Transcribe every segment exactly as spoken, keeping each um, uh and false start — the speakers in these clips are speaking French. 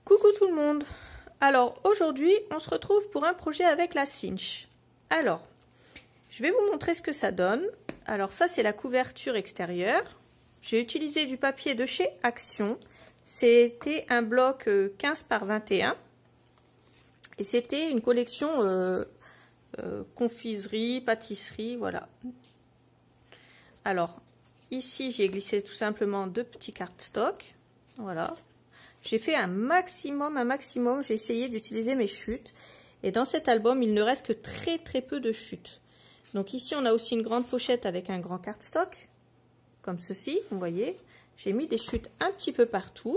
Coucou tout le monde. Alors aujourd'hui on se retrouve pour un projet avec la cinch. Alors je vais vous montrer ce que ça donne. Alors ça c'est la couverture extérieure. J'ai utilisé du papier de chez Action. C'était un bloc quinze par vingt et un et c'était une collection euh, euh, confiserie, pâtisserie, voilà. Alors ici j'ai glissé tout simplement deux petits cardstock, voilà. J'ai fait un maximum, un maximum, j'ai essayé d'utiliser mes chutes. Et dans cet album, il ne reste que très très peu de chutes. Donc ici, on a aussi une grande pochette avec un grand cardstock, comme ceci, vous voyez. J'ai mis des chutes un petit peu partout.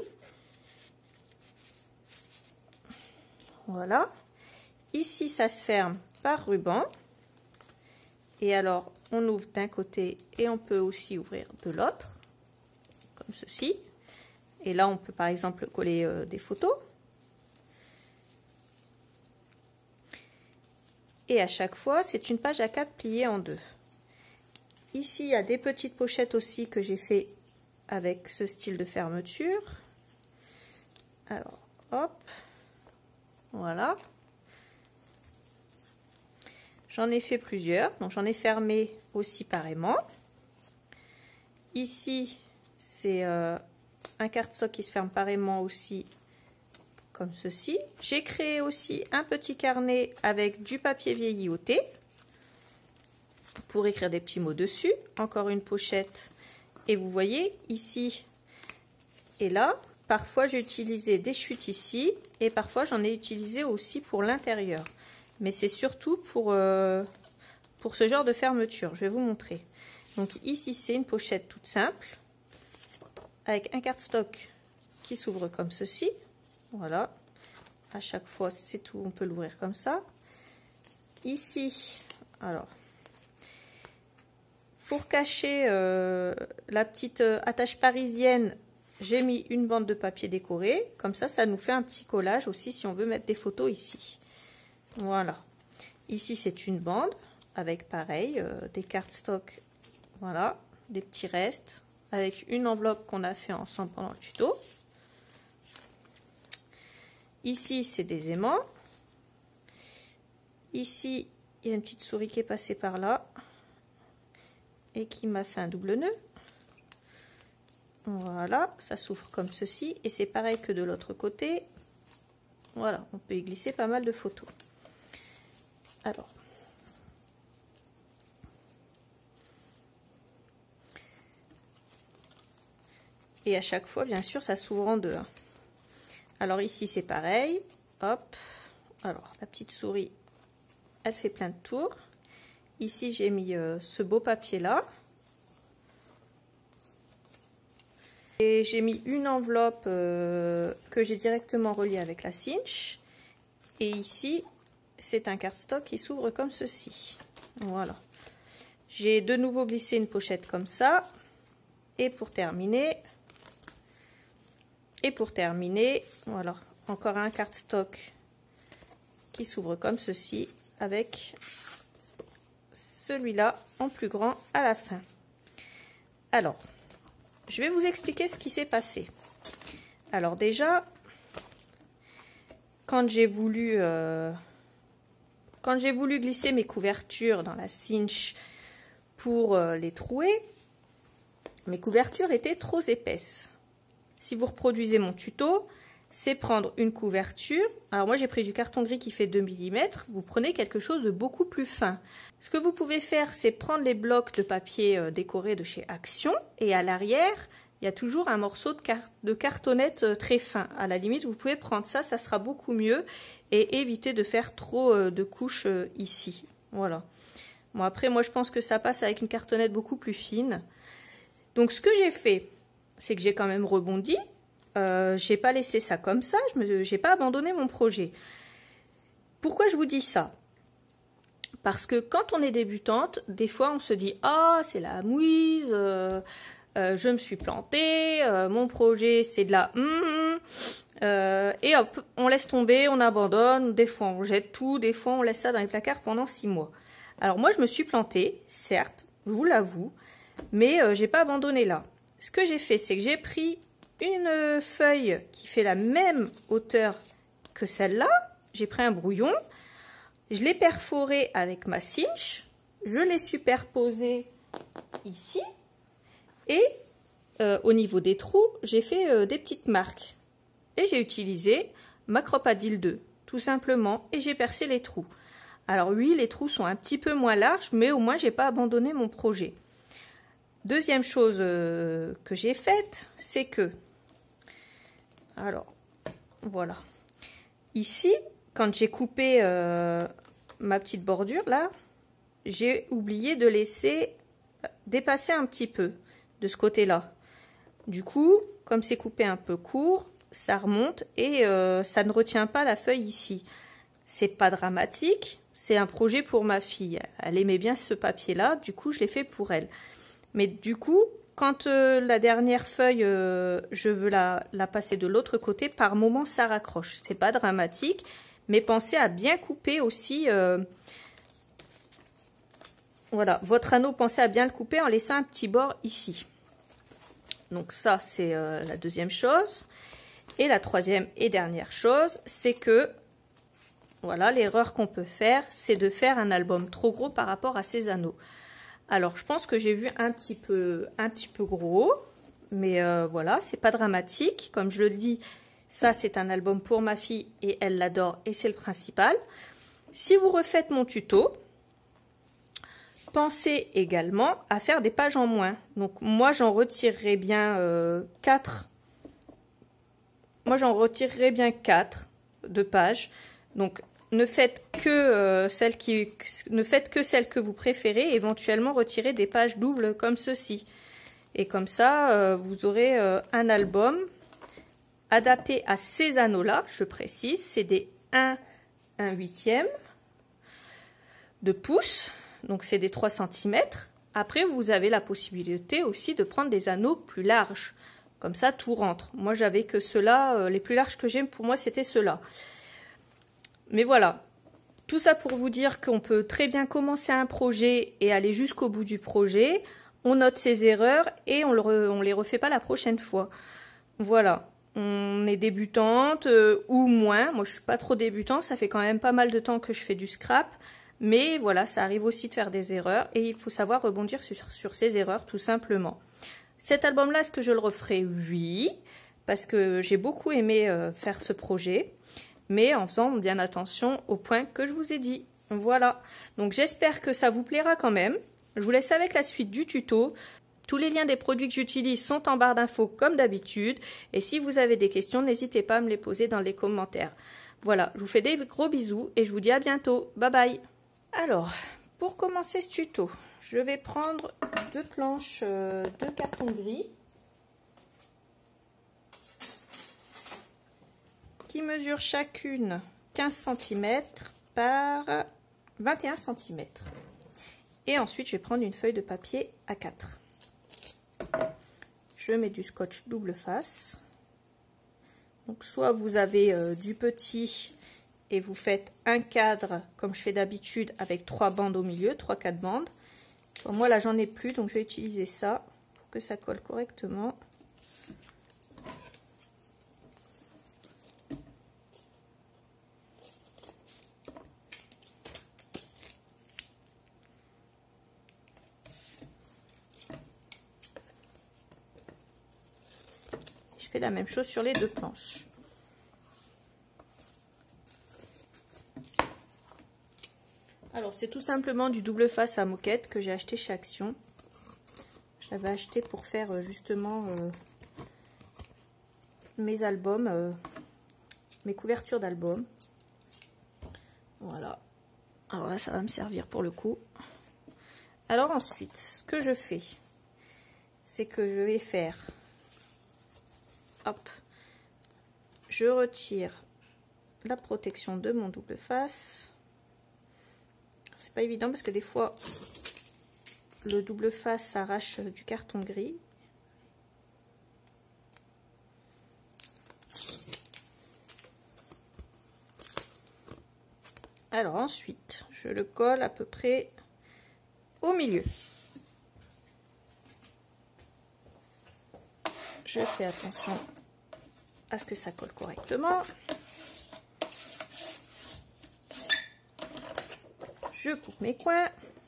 Voilà. Ici, ça se ferme par ruban. Et alors, on ouvre d'un côté et on peut aussi ouvrir de l'autre, comme ceci. Et là, on peut par exemple coller euh, des photos. Et à chaque fois, c'est une page A quatre pliée en deux. Ici, il y a des petites pochettes aussi que j'ai fait avec ce style de fermeture. Alors, hop, voilà. J'en ai fait plusieurs, donc j'en ai fermé aussi pareillement. Ici, c'est... Euh, un cardstock qui se ferme pareillement aussi comme ceci. J'ai créé aussi un petit carnet avec du papier vieilli au thé pour écrire des petits mots dessus. Encore une pochette et vous voyez ici et là, parfois j'ai utilisé des chutes ici et parfois j'en ai utilisé aussi pour l'intérieur. Mais c'est surtout pour, euh, pour ce genre de fermeture. Je vais vous montrer. Donc ici c'est une pochette toute simple, avec un cardstock qui s'ouvre comme ceci, voilà, à chaque fois c'est tout, on peut l'ouvrir comme ça. Ici, alors, pour cacher euh, la petite attache parisienne, j'ai mis une bande de papier décoré, comme ça, ça nous fait un petit collage aussi si on veut mettre des photos ici. Voilà, ici c'est une bande, avec pareil, euh, des cardstock, voilà, des petits restes, avec une enveloppe qu'on a fait ensemble pendant le tuto. Ici, c'est des aimants. Ici, il y a une petite souris qui est passée par là et qui m'a fait un double nœud. Voilà, ça s'ouvre comme ceci et c'est pareil que de l'autre côté. Voilà, on peut y glisser pas mal de photos. Alors, et à chaque fois, bien sûr, ça s'ouvre en deux. Alors ici, c'est pareil. Hop. Alors, la petite souris, elle fait plein de tours. Ici, j'ai mis euh, ce beau papier-là. Et j'ai mis une enveloppe euh, que j'ai directement reliée avec la cinch. Et ici, c'est un cardstock qui s'ouvre comme ceci. Voilà. J'ai de nouveau glissé une pochette comme ça. Et pour terminer... Et pour terminer, voilà, encore un cardstock qui s'ouvre comme ceci avec celui-là en plus grand à la fin. Alors, je vais vous expliquer ce qui s'est passé. Alors déjà, quand j'ai voulu, euh, quand j'ai voulu glisser mes couvertures dans la cinch pour euh, les trouer, mes couvertures étaient trop épaisses. Si vous reproduisez mon tuto, c'est prendre une couverture. Alors moi j'ai pris du carton gris qui fait deux millimètres. Vous prenez quelque chose de beaucoup plus fin. Ce que vous pouvez faire, c'est prendre les blocs de papier décoré de chez Action. Et à l'arrière, il y a toujours un morceau de, car de cartonnette très fin. À la limite, vous pouvez prendre ça, ça sera beaucoup mieux. Et éviter de faire trop de couches ici. Voilà. Bon après, moi je pense que ça passe avec une cartonnette beaucoup plus fine. Donc ce que j'ai fait... c'est que j'ai quand même rebondi, euh, j'ai pas laissé ça comme ça, je me, j'ai pas abandonné mon projet. Pourquoi je vous dis ça? Parce que quand on est débutante, des fois on se dit « Ah, c'est la mouise, euh, euh, je me suis plantée, euh, mon projet c'est de la... Mm, euh, » et hop, on laisse tomber, on abandonne, des fois on jette tout, des fois on laisse ça dans les placards pendant six mois. Alors moi je me suis plantée, certes, je vous l'avoue, mais euh, j'ai pas abandonné là. Ce que j'ai fait, c'est que j'ai pris une feuille qui fait la même hauteur que celle-là. J'ai pris un brouillon, je l'ai perforé avec ma cinch, je l'ai superposé ici et euh, au niveau des trous, j'ai fait euh, des petites marques. Et j'ai utilisé ma Crop-A-Dil deux, tout simplement, et j'ai percé les trous. Alors oui, les trous sont un petit peu moins larges, mais au moins, j'ai pas abandonné mon projet. Deuxième chose euh, que j'ai faite, c'est que, alors, voilà. Ici, quand j'ai coupé euh, ma petite bordure, là, j'ai oublié de laisser dépasser un petit peu de ce côté-là. Du coup, comme c'est coupé un peu court, ça remonte et euh, ça ne retient pas la feuille ici. C'est pas dramatique, c'est un projet pour ma fille. Elle aimait bien ce papier-là, du coup je l'ai fait pour elle. Mais du coup, quand euh, la dernière feuille, euh, je veux la, la passer de l'autre côté, par moment ça raccroche. C'est pas dramatique, mais pensez à bien couper aussi. Euh, voilà, votre anneau, pensez à bien le couper en laissant un petit bord ici. Donc ça, c'est euh, la deuxième chose. Et la troisième et dernière chose, c'est que, voilà, l'erreur qu'on peut faire, c'est de faire un album trop gros par rapport à ces anneaux. Alors, je pense que j'ai vu un petit peu, un petit peu gros, mais euh, voilà, c'est pas dramatique. Comme je le dis, ça, c'est un album pour ma fille et elle l'adore et c'est le principal. Si vous refaites mon tuto, pensez également à faire des pages en moins. Donc, moi, j'en retirerai bien euh, quatre. Moi, j'en retirerai bien quatre de pages. Donc, ne faites que euh, celles qui, ne faites que celles que vous préférez. Éventuellement, retirez des pages doubles comme ceci. Et comme ça, euh, vous aurez euh, un album adapté à ces anneaux-là. Je précise, c'est des un, un huitième de pouce. Donc, c'est des trois centimètres. Après, vous avez la possibilité aussi de prendre des anneaux plus larges. Comme ça, tout rentre. Moi, j'avais que ceux-là. Euh, les plus larges que j'ai, pour moi, c'était ceux-là. Mais voilà. Tout ça pour vous dire qu'on peut très bien commencer un projet et aller jusqu'au bout du projet. On note ses erreurs et on ne les refait pas la prochaine fois. Voilà. On est débutante euh, ou moins. Moi, je suis pas trop débutante. Ça fait quand même pas mal de temps que je fais du scrap. Mais voilà, ça arrive aussi de faire des erreurs. Et il faut savoir rebondir sur, sur ces erreurs, tout simplement. Cet album-là, est-ce que je le referai? Oui, parce que j'ai beaucoup aimé euh, faire ce projet, mais en faisant bien attention aux points que je vous ai dit. Voilà, donc j'espère que ça vous plaira quand même. Je vous laisse avec la suite du tuto. Tous les liens des produits que j'utilise sont en barre d'infos comme d'habitude. Et si vous avez des questions, n'hésitez pas à me les poser dans les commentaires. Voilà, je vous fais des gros bisous et je vous dis à bientôt. Bye bye. Alors, pour commencer ce tuto, je vais prendre deux planches euh, de carton gris qui mesurent chacune quinze centimètres par vingt et un centimètres. Et ensuite, je vais prendre une feuille de papier A quatre. Je mets du scotch double face. Donc, soit vous avez euh, du petit et vous faites un cadre comme je fais d'habitude avec trois bandes au milieu, trois quatre bandes. Bon, moi là j'en ai plus, donc je vais utiliser ça pour que ça colle correctement. Je fais la même chose sur les deux planches. Alors c'est tout simplement du double face à moquette que j'ai acheté chez Action. Je l'avais acheté pour faire justement euh, mes albums, euh, mes couvertures d'albums. Voilà. Alors là ça va me servir pour le coup. Alors ensuite, ce que je fais, c'est que je vais faire, hop, je retire la protection de mon double face. C'est pas évident parce que des fois le double face s'arrache du carton gris. Alors ensuite, je le colle à peu près au milieu. je fais attention à ce que ça colle correctement. Je coupe mes coins.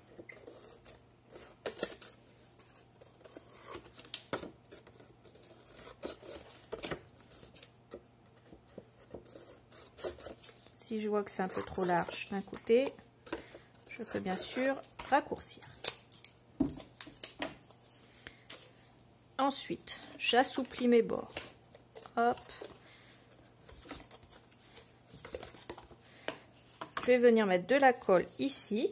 Si je vois que c'est un peu trop large d'un côté, je peux bien sûr raccourcir. Ensuite, j'assouplis mes bords. Hop. Je vais venir mettre de la colle ici.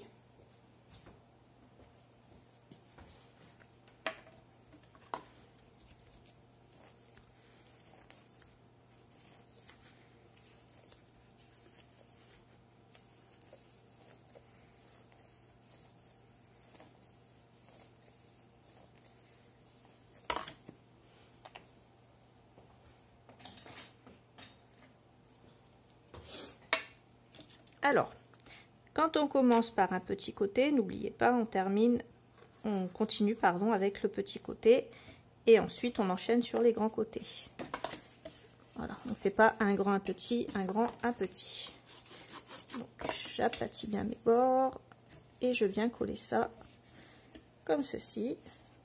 Alors, quand on commence par un petit côté, n'oubliez pas, on termine, on continue pardon avec le petit côté et ensuite on enchaîne sur les grands côtés. Voilà, on ne fait pas un grand, un petit, un grand, un petit. Donc, j'aplatis bien mes bords et je viens coller ça comme ceci.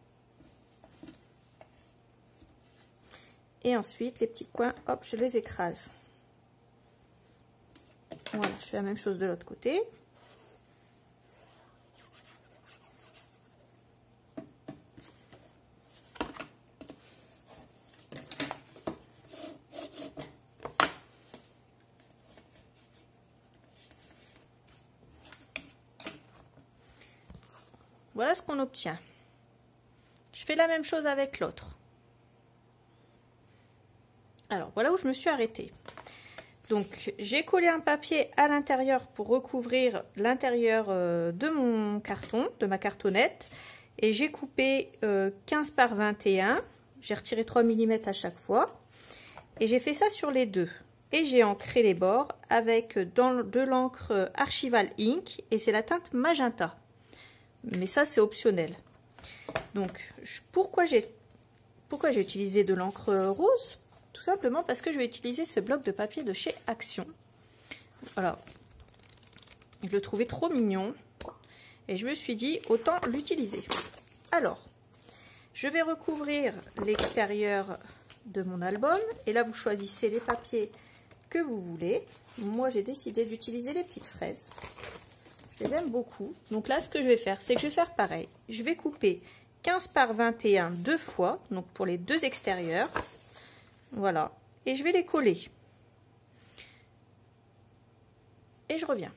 Et ensuite, les petits coins, hop, je les écrase. Voilà, je fais la même chose de l'autre côté. Voilà ce qu'on obtient. Je fais la même chose avec l'autre. Alors, voilà où je me suis arrêtée. Donc, j'ai collé un papier à l'intérieur pour recouvrir l'intérieur de mon carton, de ma cartonnette. Et j'ai coupé euh, quinze par vingt et un. J'ai retiré trois millimètres à chaque fois. Et j'ai fait ça sur les deux. Et j'ai ancré les bords avec dans, de l'encre Archival Ink. Et c'est la teinte magenta. Mais ça, c'est optionnel. Donc, je, pourquoi j'ai pourquoi j'ai utilisé de l'encre rose? Tout simplement parce que je vais utiliser ce bloc de papier de chez Action. Voilà. Je le trouvais trop mignon. Et je me suis dit, autant l'utiliser. Alors, je vais recouvrir l'extérieur de mon album. Et là, vous choisissez les papiers que vous voulez. Moi, j'ai décidé d'utiliser les petites fraises. Je les aime beaucoup. Donc là, ce que je vais faire, c'est que je vais faire pareil. Je vais couper quinze par vingt et un deux fois. Donc pour les deux extérieurs. Voilà, et je vais les coller. Et je reviens.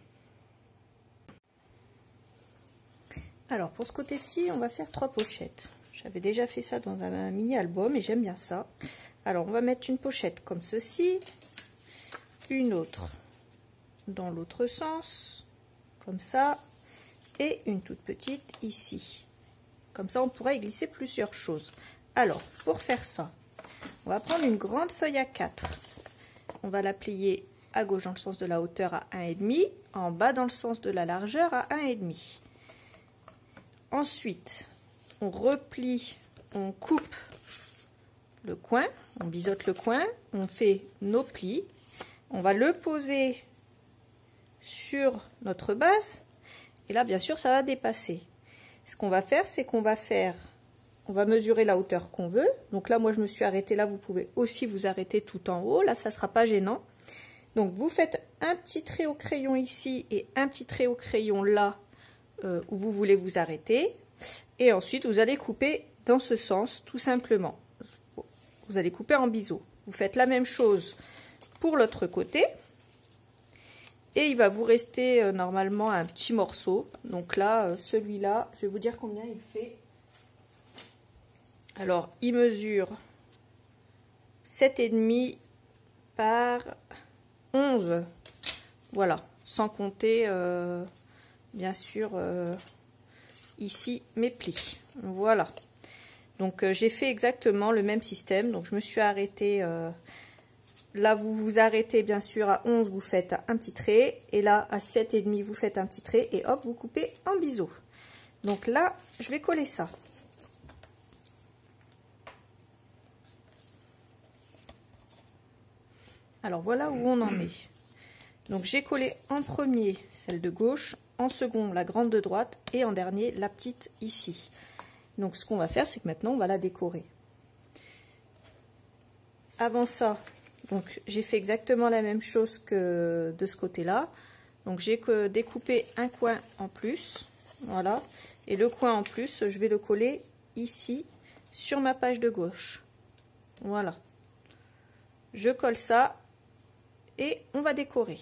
Alors, pour ce côté-ci, on va faire trois pochettes. J'avais déjà fait ça dans un mini-album et j'aime bien ça. Alors, on va mettre une pochette comme ceci, une autre dans l'autre sens, comme ça, et une toute petite ici. Comme ça, on pourra y glisser plusieurs choses. Alors, pour faire ça, on va prendre une grande feuille à quatre. On va la plier à gauche dans le sens de la hauteur à un virgule cinq, en bas dans le sens de la largeur à un virgule cinq. Ensuite, on replie, on coupe le coin, on biseaute le coin, on fait nos plis. On va le poser sur notre base. Et là, bien sûr, ça va dépasser. Ce qu'on va faire, c'est qu'on va faire... On va mesurer la hauteur qu'on veut. Donc là, moi, je me suis arrêtée là. Vous pouvez aussi vous arrêter tout en haut. Là, ça ne sera pas gênant. Donc, vous faites un petit trait au crayon ici et un petit trait au crayon là euh, où vous voulez vous arrêter. Et ensuite, vous allez couper dans ce sens, tout simplement. Vous allez couper en biseau. Vous faites la même chose pour l'autre côté. Et il va vous rester euh, normalement un petit morceau. Donc là, euh, celui-là, je vais vous dire combien il fait. Alors, il mesure sept virgule cinq par onze. Voilà, sans compter, euh, bien sûr, euh, ici, mes plis. Voilà. Donc, euh, j'ai fait exactement le même système. Donc, je me suis arrêtée... Euh, là, vous vous arrêtez, bien sûr, à onze, vous faites un petit trait. Et là, à sept virgule cinq, vous faites un petit trait. Et hop, vous coupez en biseau. Donc là, je vais coller ça. Alors voilà où on en est. Donc j'ai collé en premier celle de gauche, en second la grande de droite et en dernier la petite ici. Donc ce qu'on va faire, c'est que maintenant on va la décorer. Avant ça, donc j'ai fait exactement la même chose que de ce côté-là. Donc j'ai découpé un coin en plus, voilà, et le coin en plus, je vais le coller ici sur ma page de gauche. Voilà. Je colle ça et on va décorer.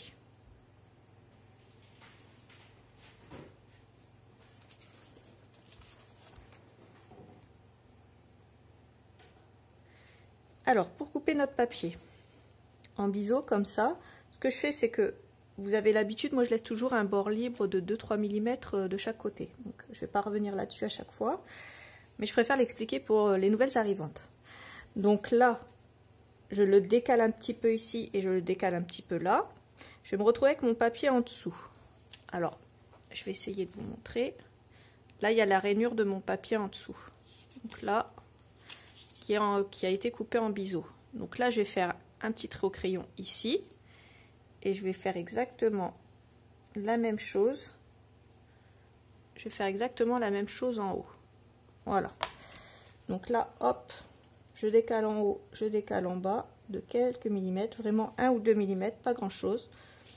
Alors, pour couper notre papier en biseau comme ça, ce que je fais, c'est que vous avez l'habitude, moi je laisse toujours un bord libre de deux à trois millimètres de chaque côté. Donc, je ne vais pas revenir là-dessus à chaque fois, mais je préfère l'expliquer pour les nouvelles arrivantes. Donc là, je le décale un petit peu ici et je le décale un petit peu là. Je vais me retrouver avec mon papier en dessous. Alors, je vais essayer de vous montrer. Là, il y a la rainure de mon papier en dessous. Donc là, qui, est en, qui a été coupé en biseau. Donc là, je vais faire un petit trait au crayon ici. Et je vais faire exactement la même chose. Je vais faire exactement la même chose en haut. Voilà. Donc là, hop, je décale en haut, je décale en bas de quelques millimètres, vraiment un ou deux millimètres, pas grand chose.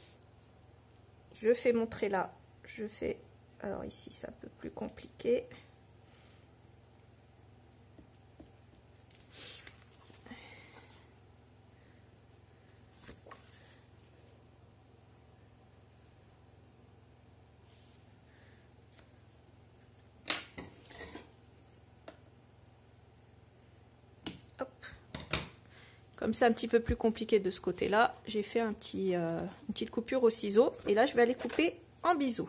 Je fais mon trait là, je fais, alors ici c'est un peu plus compliqué. Comme c'est un petit peu plus compliqué de ce côté-là, j'ai fait un petit, euh, une petite coupure au ciseau. Et là, je vais aller couper en biseau.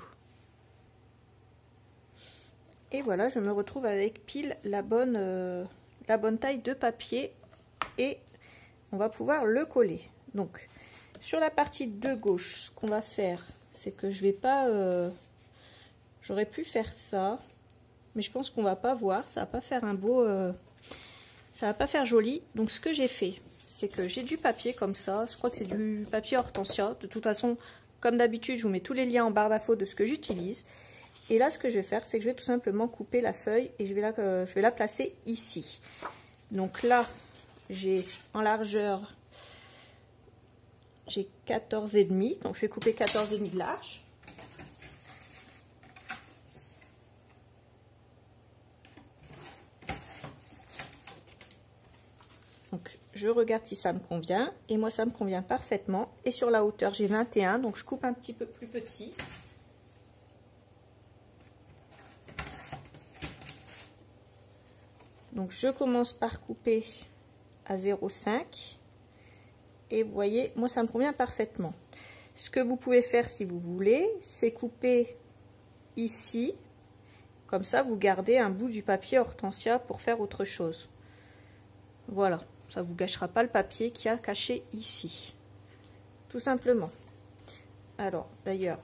Et voilà, je me retrouve avec pile la bonne, euh, la bonne taille de papier. Et on va pouvoir le coller. Donc, sur la partie de gauche, ce qu'on va faire, c'est que je vais pas... Euh, j'aurais pu faire ça. Mais je pense qu'on va pas voir. Ça va pas faire un beau... Euh, ça va pas faire joli. Donc, ce que j'ai fait... c'est que j'ai du papier comme ça, je crois que c'est du papier hortensia. De toute façon, comme d'habitude, je vous mets tous les liens en barre d'infos de ce que j'utilise. Et là, ce que je vais faire, c'est que je vais tout simplement couper la feuille et je vais la, euh, je vais la placer ici. Donc là, j'ai en largeur, j'ai quatorze et demi, donc je vais couper quatorze et demi de large. Donc, je regarde si ça me convient. Et moi, ça me convient parfaitement. Et sur la hauteur, j'ai vingt et un. Donc, je coupe un petit peu plus petit. Donc, je commence par couper à zéro virgule cinq. Et vous voyez, moi, ça me convient parfaitement. Ce que vous pouvez faire, si vous voulez, c'est couper ici. Comme ça, vous gardez un bout du papier hortensia pour faire autre chose. Voilà. Ça ne vous gâchera pas le papier qui a caché ici. Tout simplement. Alors, d'ailleurs,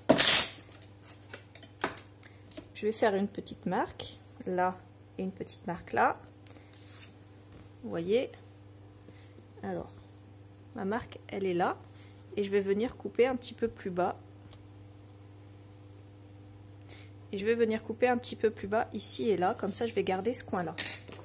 je vais faire une petite marque là et une petite marque là. Vous voyez? Alors, ma marque, elle est là. Et je vais venir couper un petit peu plus bas. Et je vais venir couper un petit peu plus bas ici et là. Comme ça, je vais garder ce coin-là.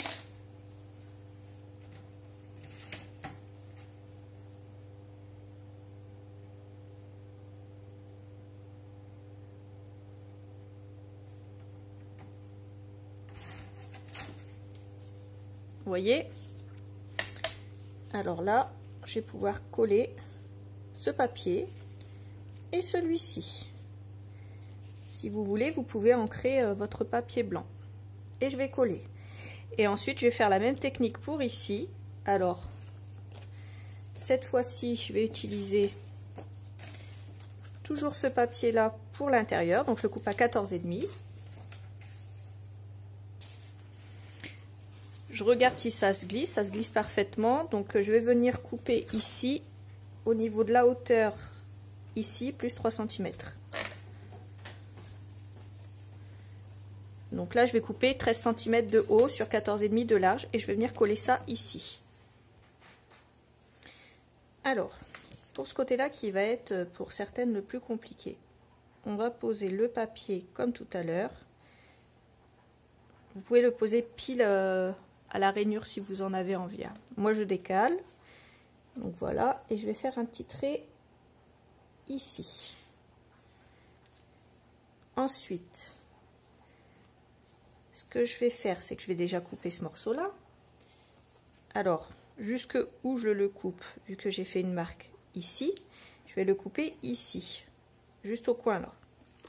Vous voyez? Alors là, je vais pouvoir coller ce papier et celui-ci. Si vous voulez, vous pouvez ancrer euh, votre papier blanc. Et je vais coller. Et ensuite, je vais faire la même technique pour ici. Alors, cette fois-ci, je vais utiliser toujours ce papier-là pour l'intérieur. Donc, je le coupe à quatorze et demi. Je regarde si ça se glisse, ça se glisse parfaitement. Donc je vais venir couper ici, au niveau de la hauteur, ici, plus trois centimètres. Donc là, je vais couper treize centimètres de haut sur quatorze et demi de large et je vais venir coller ça ici. Alors, pour ce côté-là qui va être pour certaines le plus compliqué, on va poser le papier comme tout à l'heure. Vous pouvez le poser pile euh, à la rainure si vous en avez envie. Moi je décale, donc voilà, et je vais faire un petit trait ici. Ensuite, ce que je vais faire, c'est que je vais déjà couper ce morceau-là. Alors, jusque où je le coupe, vu que j'ai fait une marque ici, je vais le couper ici, juste au coin là.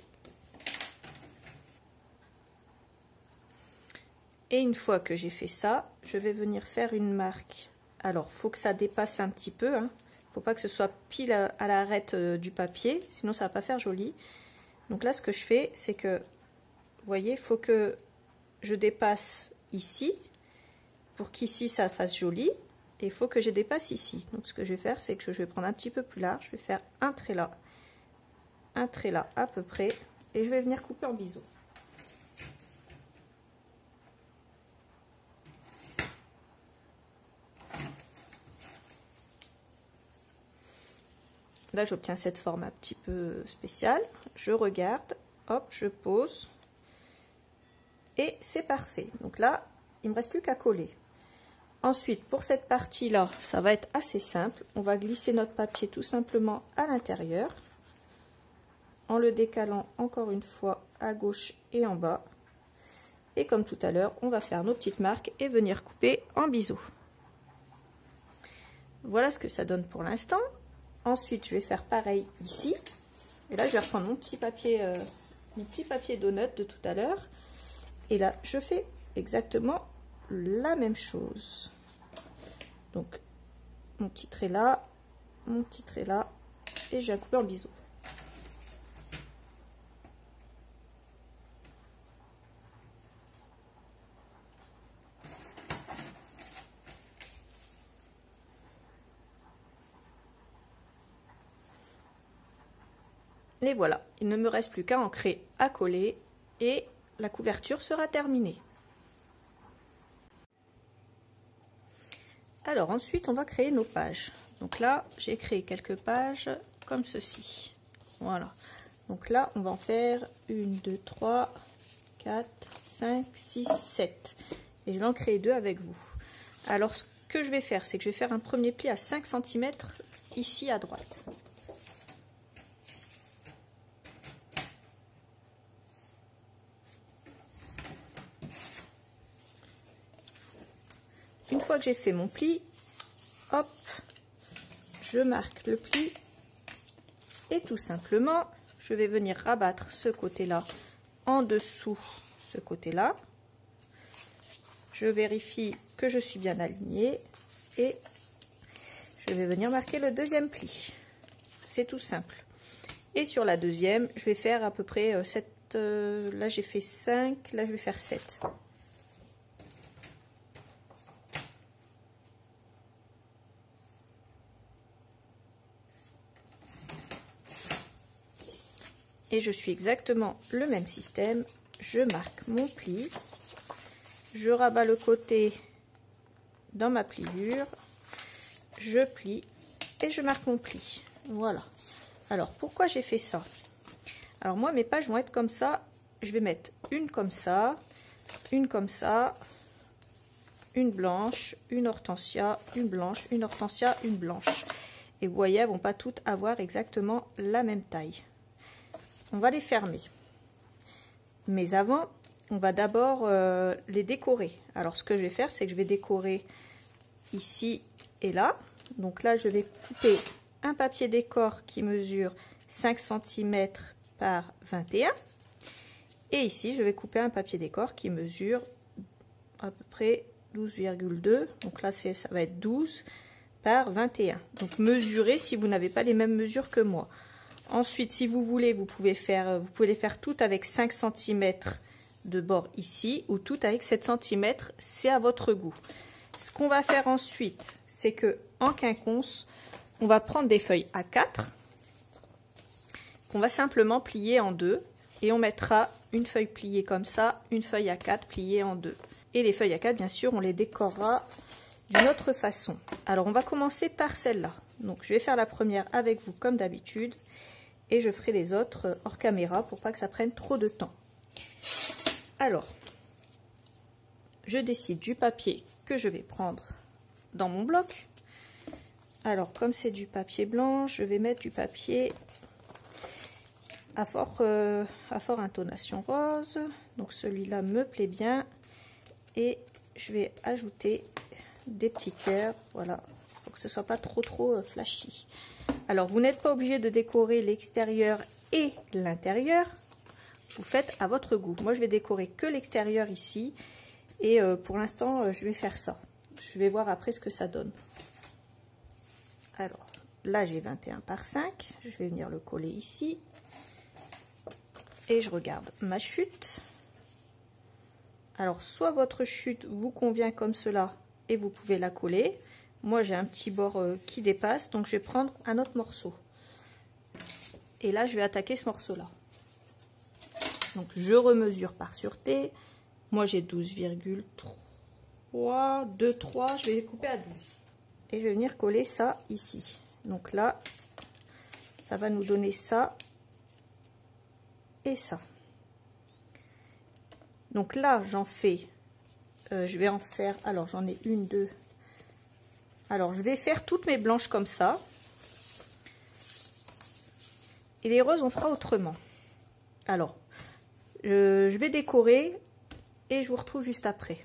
Et une fois que j'ai fait ça, je vais venir faire une marque. Alors, faut que ça dépasse un petit peu, hein. Faut pas que ce soit pile à, à l'arête du papier, sinon ça va pas faire joli. Donc là, ce que je fais, c'est que, vous voyez, il faut que je dépasse ici, pour qu'ici ça fasse joli, et il faut que je dépasse ici. Donc ce que je vais faire, c'est que je vais prendre un petit peu plus large, je vais faire un trait là, un trait là à peu près, et je vais venir couper en biseau. Là, j'obtiens cette forme un petit peu spéciale. Je regarde, hop, je pose. Et c'est parfait. Donc là, il ne me reste plus qu'à coller. Ensuite, pour cette partie-là, ça va être assez simple. On va glisser notre papier tout simplement à l'intérieur. En le décalant encore une fois à gauche et en bas. Et comme tout à l'heure, on va faire nos petites marques et venir couper en biseau. Voilà ce que ça donne pour l'instant. Ensuite, je vais faire pareil ici. Et là, je vais reprendre mon petit papier, euh, mon petit papier donut de tout à l'heure. Et là, je fais exactement la même chose. Donc, mon petit trait là, mon petit trait là, et je viens couper en biseau. Et voilà, il ne me reste plus qu'à ancrer à coller et la couverture sera terminée. Alors ensuite, on va créer nos pages. Donc là, j'ai créé quelques pages comme ceci. Voilà. Donc là, on va en faire une, deux, trois, quatre, cinq, six, sept. Et je vais en créer deux avec vous. Alors ce que je vais faire, c'est que je vais faire un premier pli à cinq centimètres ici à droite. Une fois que j'ai fait mon pli, hop, je marque le pli et tout simplement, je vais venir rabattre ce côté-là en dessous ce côté-là. Je vérifie que je suis bien alignée et je vais venir marquer le deuxième pli. C'est tout simple. Et sur la deuxième, je vais faire à peu près sept, euh, là j'ai fait cinq, là je vais faire sept. Et je suis exactement le même système. Je marque mon pli. Je rabats le côté dans ma pliure. Je plie et je marque mon pli. Voilà. Alors, pourquoi j'ai fait ça? Alors, moi, mes pages vont être comme ça. Je vais mettre une comme ça, une comme ça, une blanche, une hortensia, une blanche, une hortensia, une blanche. Et vous voyez, elles ne vont pas toutes avoir exactement la même taille. On va les fermer. Mais avant, on va d'abord euh, les décorer. Alors, ce que je vais faire, c'est que je vais décorer ici et là. Donc là, je vais couper un papier décor qui mesure cinq centimètres par vingt et un. Et ici, je vais couper un papier décor qui mesure à peu près douze virgule deux. Donc là, ça va être douze par vingt et un. Donc, mesurez si vous n'avez pas les mêmes mesures que moi. Ensuite, si vous voulez, vous pouvez faire, vous pouvez les faire toutes avec cinq centimètres de bord ici ou toutes avec sept centimètres, c'est à votre goût. Ce qu'on va faire ensuite, c'est que en quinconce, on va prendre des feuilles A quatre qu'on va simplement plier en deux et on mettra une feuille pliée comme ça, une feuille A quatre pliée en deux. Et les feuilles A quatre, bien sûr, on les décorera d'une autre façon. Alors, on va commencer par celle-là. Donc je vais faire la première avec vous comme d'habitude et je ferai les autres hors caméra pour pas que ça prenne trop de temps. Alors, je décide du papier que je vais prendre dans mon bloc. Alors comme c'est du papier blanc, je vais mettre du papier à fort, euh, à fort intonation rose. Donc celui-là me plaît bien et je vais ajouter des petits cœurs, voilà, pour que ce soit pas trop trop euh, flashy. Alors vous n'êtes pas obligé de décorer l'extérieur et l'intérieur, vous faites à votre goût. Moi je vais décorer que l'extérieur ici et euh, pour l'instant euh, je vais faire ça. Je vais voir après ce que ça donne. Alors là j'ai vingt et un par cinq, je vais venir le coller ici et je regarde ma chute. Alors soit votre chute vous convient comme cela et vous pouvez la coller. Moi j'ai un petit bord euh, qui dépasse, donc je vais prendre un autre morceau. Et là je vais attaquer ce morceau là. Donc je remesure par sûreté. Moi j'ai douze virgule trois, deux, trois, je vais les couper à douze. Et je vais venir coller ça ici. Donc là, ça va nous donner ça et ça. Donc là j'en fais, euh, je vais en faire, alors j'en ai une, deux. Alors je vais faire toutes mes blanches comme ça. Et les roses on fera autrement. Alors, euh, je vais décorer et je vous retrouve juste après.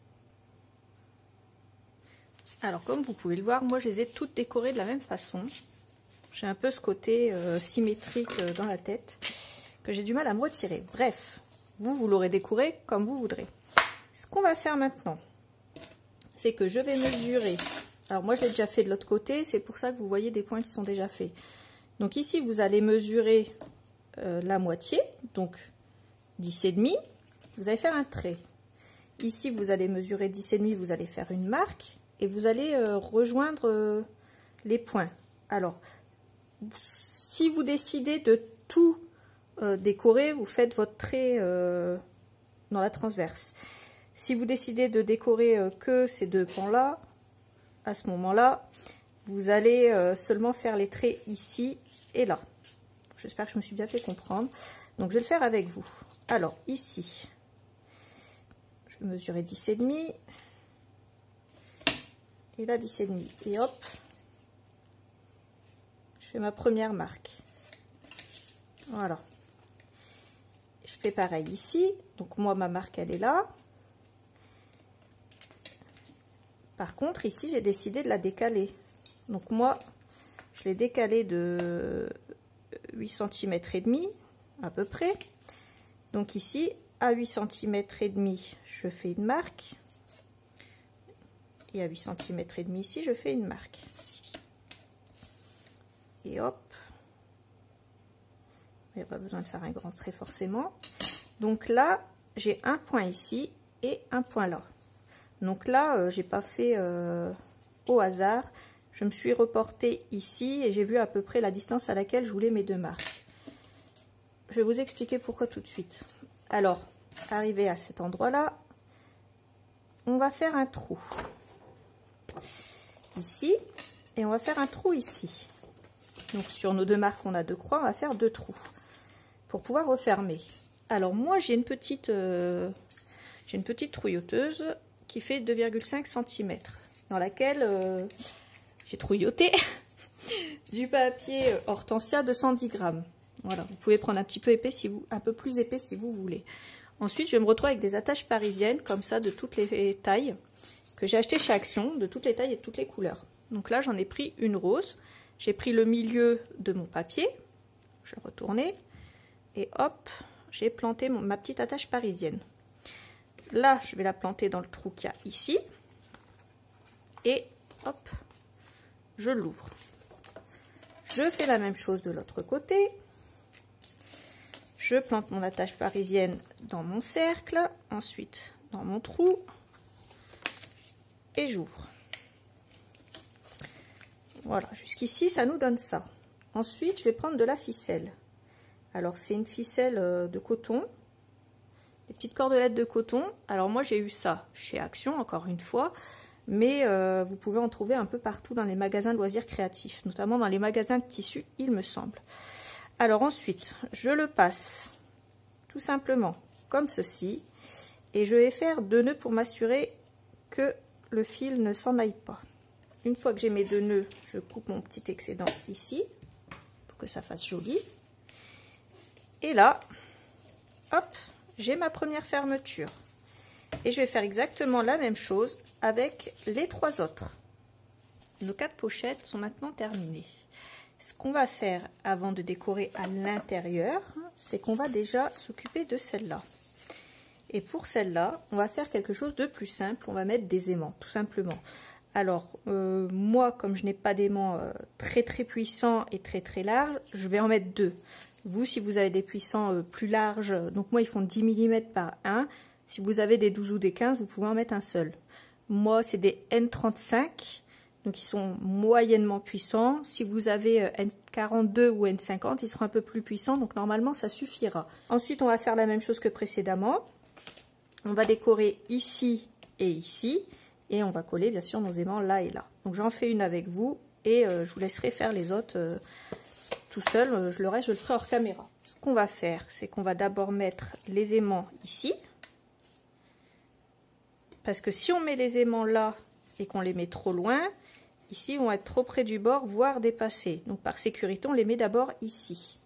Alors comme vous pouvez le voir, moi je les ai toutes décorées de la même façon. J'ai un peu ce côté euh, symétrique euh, dans la tête que j'ai du mal à me retirer. Bref, vous, vous l'aurez décoré comme vous voudrez. Ce qu'on va faire maintenant, c'est que je vais mesurer. Alors moi je l'ai déjà fait de l'autre côté, c'est pour ça que vous voyez des points qui sont déjà faits. Donc ici vous allez mesurer euh, la moitié, donc dix et demi, vous allez faire un trait. Ici vous allez mesurer dix et demi, vous allez faire une marque et vous allez euh, rejoindre euh, les points. Alors si vous décidez de tout euh, décorer, vous faites votre trait euh, dans la transverse. Si vous décidez de décorer euh, que ces deux pans là, à ce moment là vous allez euh, seulement faire les traits ici et là. J'espère que je me suis bien fait comprendre. Donc je vais le faire avec vous. Alors ici je vais mesurer dix et demi et là dix et demi et hop, je fais ma première marque. Voilà, je fais pareil ici. Donc moi ma marque elle est là. Par contre ici j'ai décidé de la décaler. Donc moi je l'ai décalé de huit centimètres et demi à peu près. Donc ici à huit centimètres et demi je fais une marque et à huit centimètres et demi ici je fais une marque et hop, il n'y a pas besoin de faire un grand trait forcément. Donc là j'ai un point ici et un point là. Donc là euh, j'ai pas fait euh, au hasard, je me suis reportée ici et j'ai vu à peu près la distance à laquelle je voulais mes deux marques. Je vais vous expliquer pourquoi tout de suite. Alors, arrivé à cet endroit-là, on va faire un trou ici et on va faire un trou ici. Donc sur nos deux marques, on a deux croix, on va faire deux trous pour pouvoir refermer. Alors moi, j'ai une petite, euh, j'ai une petite trouilloteuse qui fait deux virgule cinq centimètres dans laquelle euh, j'ai trouilloté du papier Hortensia de cent dix grammes. Voilà, vous pouvez prendre un petit peu épais si vous, un peu plus épais si vous voulez. Ensuite, je me retrouve avec des attaches parisiennes comme ça de toutes les tailles que j'ai acheté chez Action, de toutes les tailles et de toutes les couleurs. Donc là, j'en ai pris une rose. J'ai pris le milieu de mon papier, je vais retourner et hop, j'ai planté mon, ma petite attache parisienne. Là, je vais la planter dans le trou qu'il y a ici et hop, je l'ouvre. Je fais la même chose de l'autre côté. Je plante mon attache parisienne dans mon cercle, ensuite dans mon trou et j'ouvre. Voilà, jusqu'ici ça nous donne ça. Ensuite je vais prendre de la ficelle. Alors c'est une ficelle de coton, des petites cordelettes de coton. Alors moi j'ai eu ça chez Action encore une fois, mais euh, vous pouvez en trouver un peu partout dans les magasins de loisirs créatifs, notamment dans les magasins de tissus, il me semble. Alors ensuite, je le passe tout simplement comme ceci, et je vais faire deux nœuds pour m'assurer que le fil ne s'en aille pas. Une fois que j'ai mes deux nœuds, je coupe mon petit excédent ici, pour que ça fasse joli. Et là, hop, j'ai ma première fermeture. Et je vais faire exactement la même chose avec les trois autres. Nos quatre pochettes sont maintenant terminées. Ce qu'on va faire avant de décorer à l'intérieur, c'est qu'on va déjà s'occuper de celle-là. Et pour celle-là, on va faire quelque chose de plus simple. On va mettre des aimants, tout simplement. Alors, euh, moi, comme je n'ai pas d'aimants euh, très très puissants et très très larges, je vais en mettre deux. Vous, si vous avez des puissants euh, plus larges, donc moi, ils font dix millimètres par un. Si vous avez des douze ou des quinze, vous pouvez en mettre un seul. Moi, c'est des N trente-cinq. Donc, ils sont moyennement puissants. Si vous avez N quarante-deux ou N cinquante, ils seront un peu plus puissants. Donc, normalement, ça suffira. Ensuite, on va faire la même chose que précédemment. On va décorer ici et ici. Et on va coller, bien sûr, nos aimants là et là. Donc, j'en fais une avec vous. Et euh, je vous laisserai faire les autres euh, tout seul. Euh, le reste, je le ferai hors caméra. Ce qu'on va faire, c'est qu'on va d'abord mettre les aimants ici. Parce que si on met les aimants là et qu'on les met trop loin, ici, ils vont être trop près du bord, voire dépassés. Donc, par sécurité, on les met d'abord ici.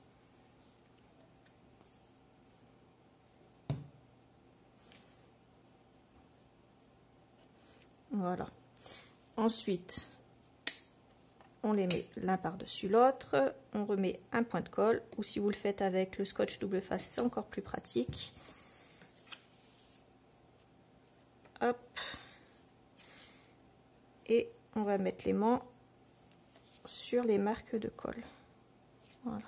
Voilà. Ensuite, on les met l'un par-dessus l'autre. On remet un point de colle. Ou si vous le faites avec le scotch double face, c'est encore plus pratique. Hop. Et on va mettre l'aimant sur les marques de colle. Voilà.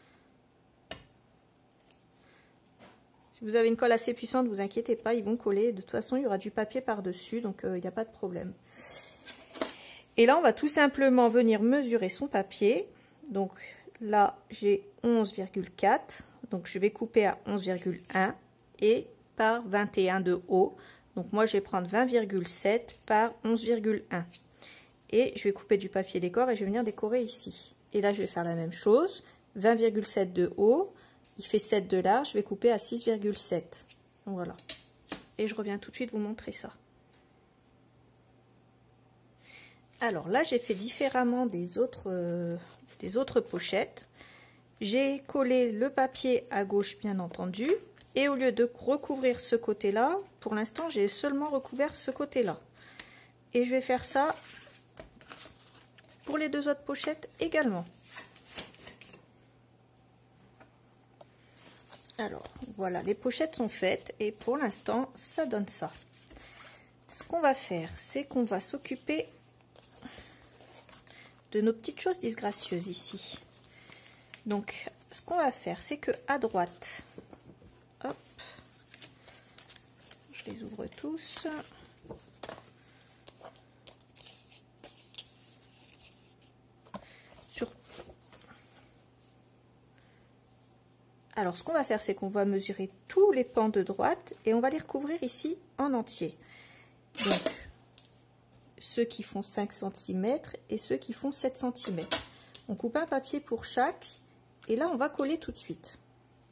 Si vous avez une colle assez puissante, ne vous inquiétez pas, ils vont coller. De toute façon, il y aura du papier par-dessus, donc il euh, n'y a pas de problème. Et là, on va tout simplement venir mesurer son papier. Donc là, j'ai onze virgule quatre. Donc je vais couper à onze virgule un et par vingt et un de haut. Donc moi, je vais prendre vingt virgule sept par onze virgule un. Et je vais couper du papier décor et je vais venir décorer ici. Et là, je vais faire la même chose. vingt virgule sept de haut. Il fait sept de large. Je vais couper à six virgule sept. Donc voilà. Et je reviens tout de suite vous montrer ça. Alors là, j'ai fait différemment des autres, euh, des autres pochettes. J'ai collé le papier à gauche, bien entendu. Et au lieu de recouvrir ce côté-là, pour l'instant, j'ai seulement recouvert ce côté-là. Et je vais faire ça pour les deux autres pochettes également. Alors, voilà, les pochettes sont faites. Et pour l'instant, ça donne ça. Ce qu'on va faire, c'est qu'on va s'occuper de nos petites choses disgracieuses ici. Donc, ce qu'on va faire, c'est que à droite, hop, je les ouvre tous. Sur... Alors, ce qu'on va faire, c'est qu'on va mesurer tous les pans de droite et on va les recouvrir ici en entier. Donc, ceux qui font cinq centimètres et ceux qui font sept centimètres. On coupe un papier pour chaque et là on va coller tout de suite.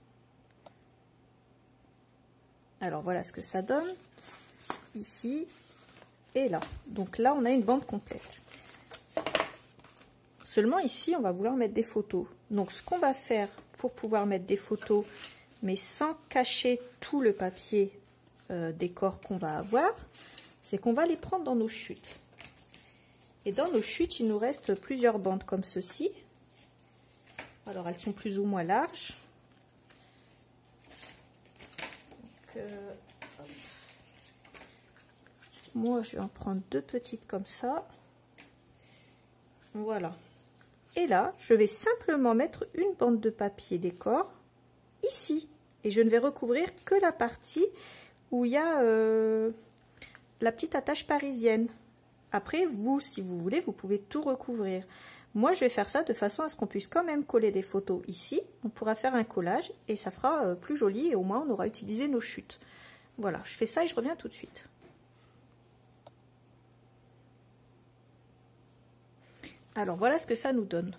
Alors voilà ce que ça donne ici et là. Donc là on a une bande complète. Seulement ici on va vouloir mettre des photos. Donc ce qu'on va faire pour pouvoir mettre des photos mais sans cacher tout le papier euh, décor qu'on va avoir, c'est qu'on va les prendre dans nos chutes. Et dans nos chutes, il nous reste plusieurs bandes comme ceci. Alors, elles sont plus ou moins larges. Donc, euh, moi, je vais en prendre deux petites comme ça. Voilà. Et là, je vais simplement mettre une bande de papier décor ici. Et je ne vais recouvrir que la partie où il y a... Euh, la petite attache parisienne. Après, vous, si vous voulez, vous pouvez tout recouvrir. Moi, je vais faire ça de façon à ce qu'on puisse quand même coller des photos ici. On pourra faire un collage et ça fera euh, plus joli et au moins on aura utilisé nos chutes. Voilà, je fais ça et je reviens tout de suite. Alors voilà ce que ça nous donne.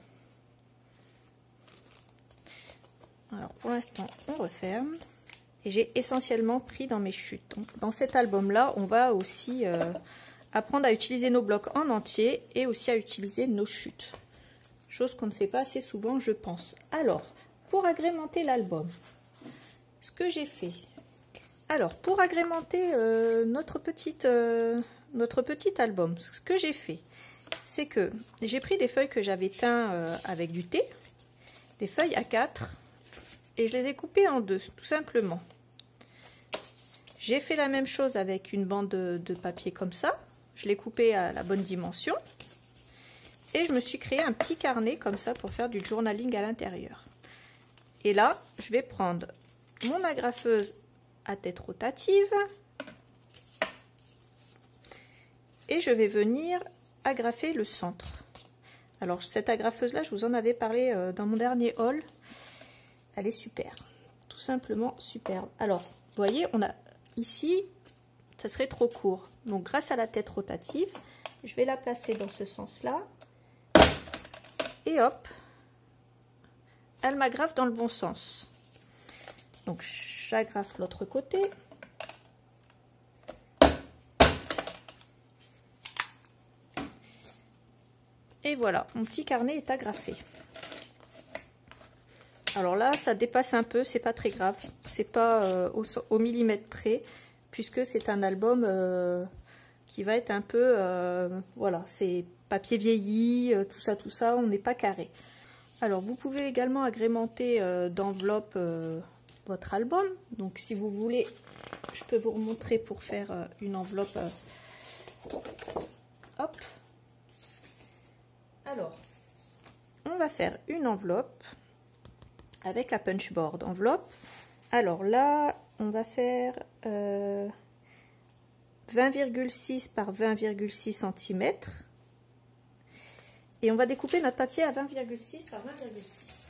Alors pour l'instant on referme. Et j'ai essentiellement pris dans mes chutes. Donc, dans cet album là on va aussi euh, apprendre à utiliser nos blocs en entier et aussi à utiliser nos chutes. Chose qu'on ne fait pas assez souvent je pense. Alors pour agrémenter l'album, ce que j'ai fait. Alors pour agrémenter euh, notre, petite, euh, notre petit album, ce que j'ai fait, c'est que j'ai pris des feuilles que j'avais teintes euh, avec du thé, des feuilles A quatre, et je les ai coupées en deux, tout simplement. J'ai fait la même chose avec une bande de, de papier comme ça, je l'ai coupée à la bonne dimension, et je me suis créé un petit carnet comme ça pour faire du journaling à l'intérieur. Et là, je vais prendre mon agrafeuse à tête rotative, et je vais venir agrafer le centre. Alors cette agrafeuse là je vous en avais parlé euh, dans mon dernier haul, elle est super, tout simplement superbe. Alors vous voyez, on a ici, ça serait trop court, donc grâce à la tête rotative je vais la placer dans ce sens là et hop, elle m'agrafe dans le bon sens. Donc j'agrafe l'autre côté. Et voilà, mon petit carnet est agrafé. Alors là, ça dépasse un peu, c'est pas très grave. C'est pas euh, au, au millimètre près, puisque c'est un album euh, qui va être un peu... Euh, voilà, c'est papier vieilli, euh, tout ça, tout ça, on n'est pas carré. Alors, vous pouvez également agrémenter euh, d'enveloppes euh, votre album. Donc, si vous voulez, je peux vous remontrer pour faire euh, une enveloppe. Euh, hop. Alors, on va faire une enveloppe avec la punchboard enveloppe. Alors là, on va faire euh, vingt virgule six par vingt virgule six centimètres. Et on va découper notre papier à vingt virgule six par vingt virgule six.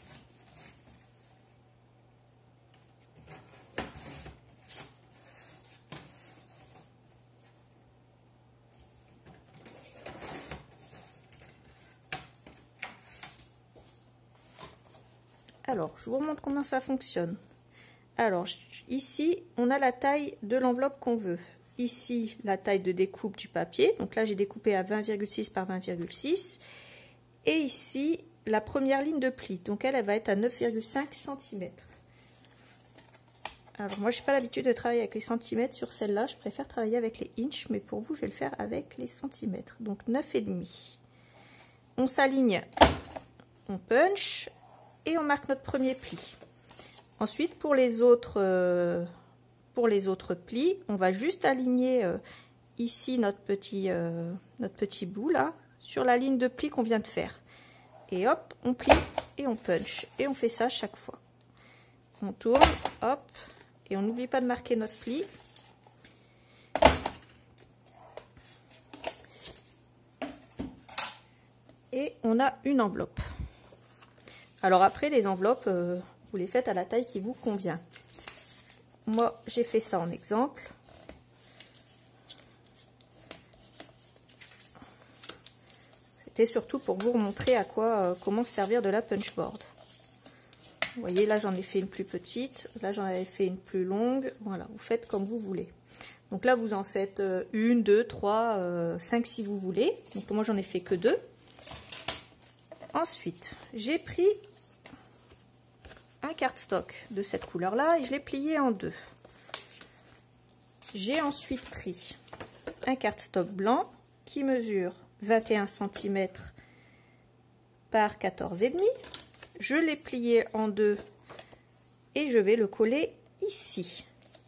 Alors, je vous remontre comment ça fonctionne. Alors, ici, on a la taille de l'enveloppe qu'on veut. Ici, la taille de découpe du papier. Donc là, j'ai découpé à vingt virgule six par vingt virgule six. Et ici, la première ligne de pli. Donc elle, elle va être à neuf virgule cinq centimètres. Alors, moi, je n'ai pas l'habitude de travailler avec les centimètres sur celle-là. Je préfère travailler avec les inches. Mais pour vous, je vais le faire avec les centimètres. Donc, neuf virgule cinq. On s'aligne, on punch. Et on marque notre premier pli. Ensuite, pour les autres, euh, pour les autres plis, on va juste aligner euh, ici notre petit, euh, notre petit bout là, sur la ligne de pli qu'on vient de faire. Et hop, on plie et on punch. Et on fait ça chaque fois. On tourne, hop, et on n'oublie pas de marquer notre pli. Et on a une enveloppe. Alors après, les enveloppes, euh, vous les faites à la taille qui vous convient. Moi, j'ai fait ça en exemple. C'était surtout pour vous montrer à quoi, euh, comment se servir de la punchboard. Vous voyez, là, j'en ai fait une plus petite. Là, j'en avais fait une plus longue. Voilà, vous faites comme vous voulez. Donc là, vous en faites euh, une, deux, trois, euh, cinq si vous voulez. Donc moi, j'en ai fait que deux. Ensuite, j'ai pris un cardstock de cette couleur-là et je l'ai plié en deux. J'ai ensuite pris un cardstock blanc qui mesure vingt et un centimètres par quatorze virgule cinq. Je l'ai plié en deux et je vais le coller ici.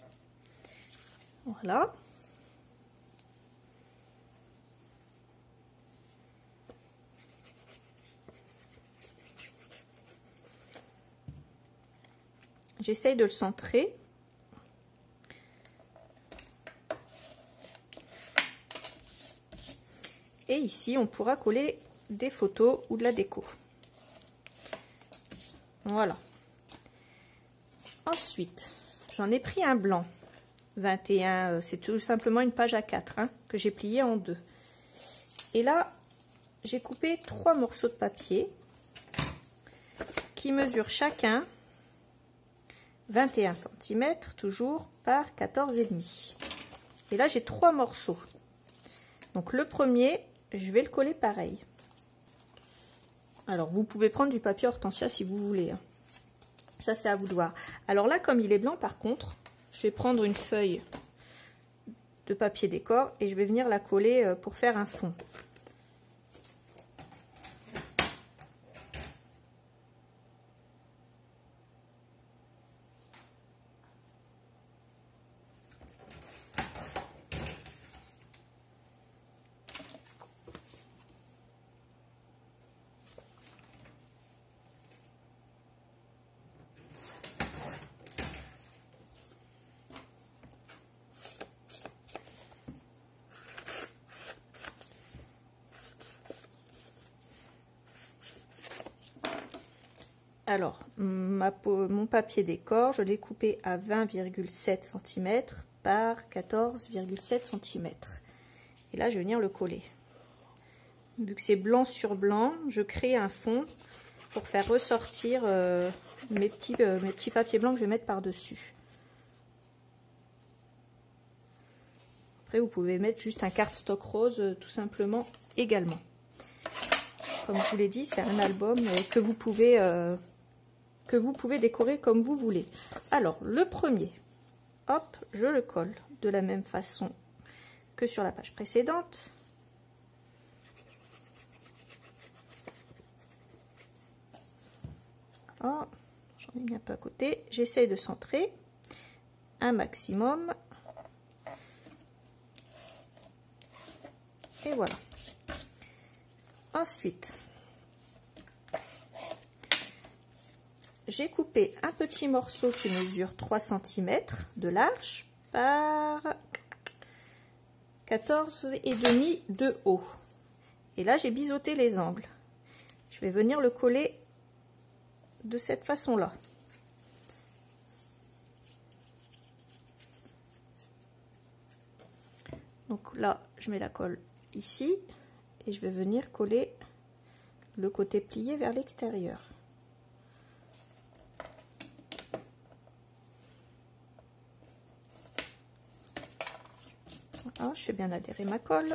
Voilà. J'essaye de le centrer. Et ici, on pourra coller des photos ou de la déco. Voilà. Ensuite, j'en ai pris un blanc. vingt et un, c'est tout simplement une page A quatre hein, que j'ai plié en deux. Et là, j'ai coupé trois morceaux de papier qui mesurent chacun vingt et un centimètres, toujours par quatorze virgule cinq. Et là, j'ai trois morceaux. Donc le premier, je vais le coller pareil. Alors, vous pouvez prendre du papier hortensia si vous voulez. Ça, c'est à vous de voir. Alors là, comme il est blanc, par contre, je vais prendre une feuille de papier décor et je vais venir la coller pour faire un fond. Alors, ma peau, mon papier décor, je l'ai coupé à vingt virgule sept centimètres par quatorze virgule sept centimètres. Et là, je vais venir le coller. Vu que c'est blanc sur blanc, je crée un fond pour faire ressortir euh, mes, petits, euh, mes petits papiers blancs que je vais mettre par-dessus. Après, vous pouvez mettre juste un cardstock rose, euh, tout simplement, également. Comme je vous l'ai dit, c'est un album euh, que vous pouvez... Euh, que vous pouvez décorer comme vous voulez. Alors, le premier, hop, je le colle de la même façon que sur la page précédente. Oh, j'en ai mis un peu à côté. J'essaye de centrer un maximum. Et voilà. Ensuite, j'ai coupé un petit morceau qui mesure trois centimètres de large par quatorze virgule cinq de haut. Et là, j'ai biseauté les angles. Je vais venir le coller de cette façon-là. Donc là, je mets la colle ici et je vais venir coller le côté plié vers l'extérieur. Voilà, je fais bien adhérer ma colle.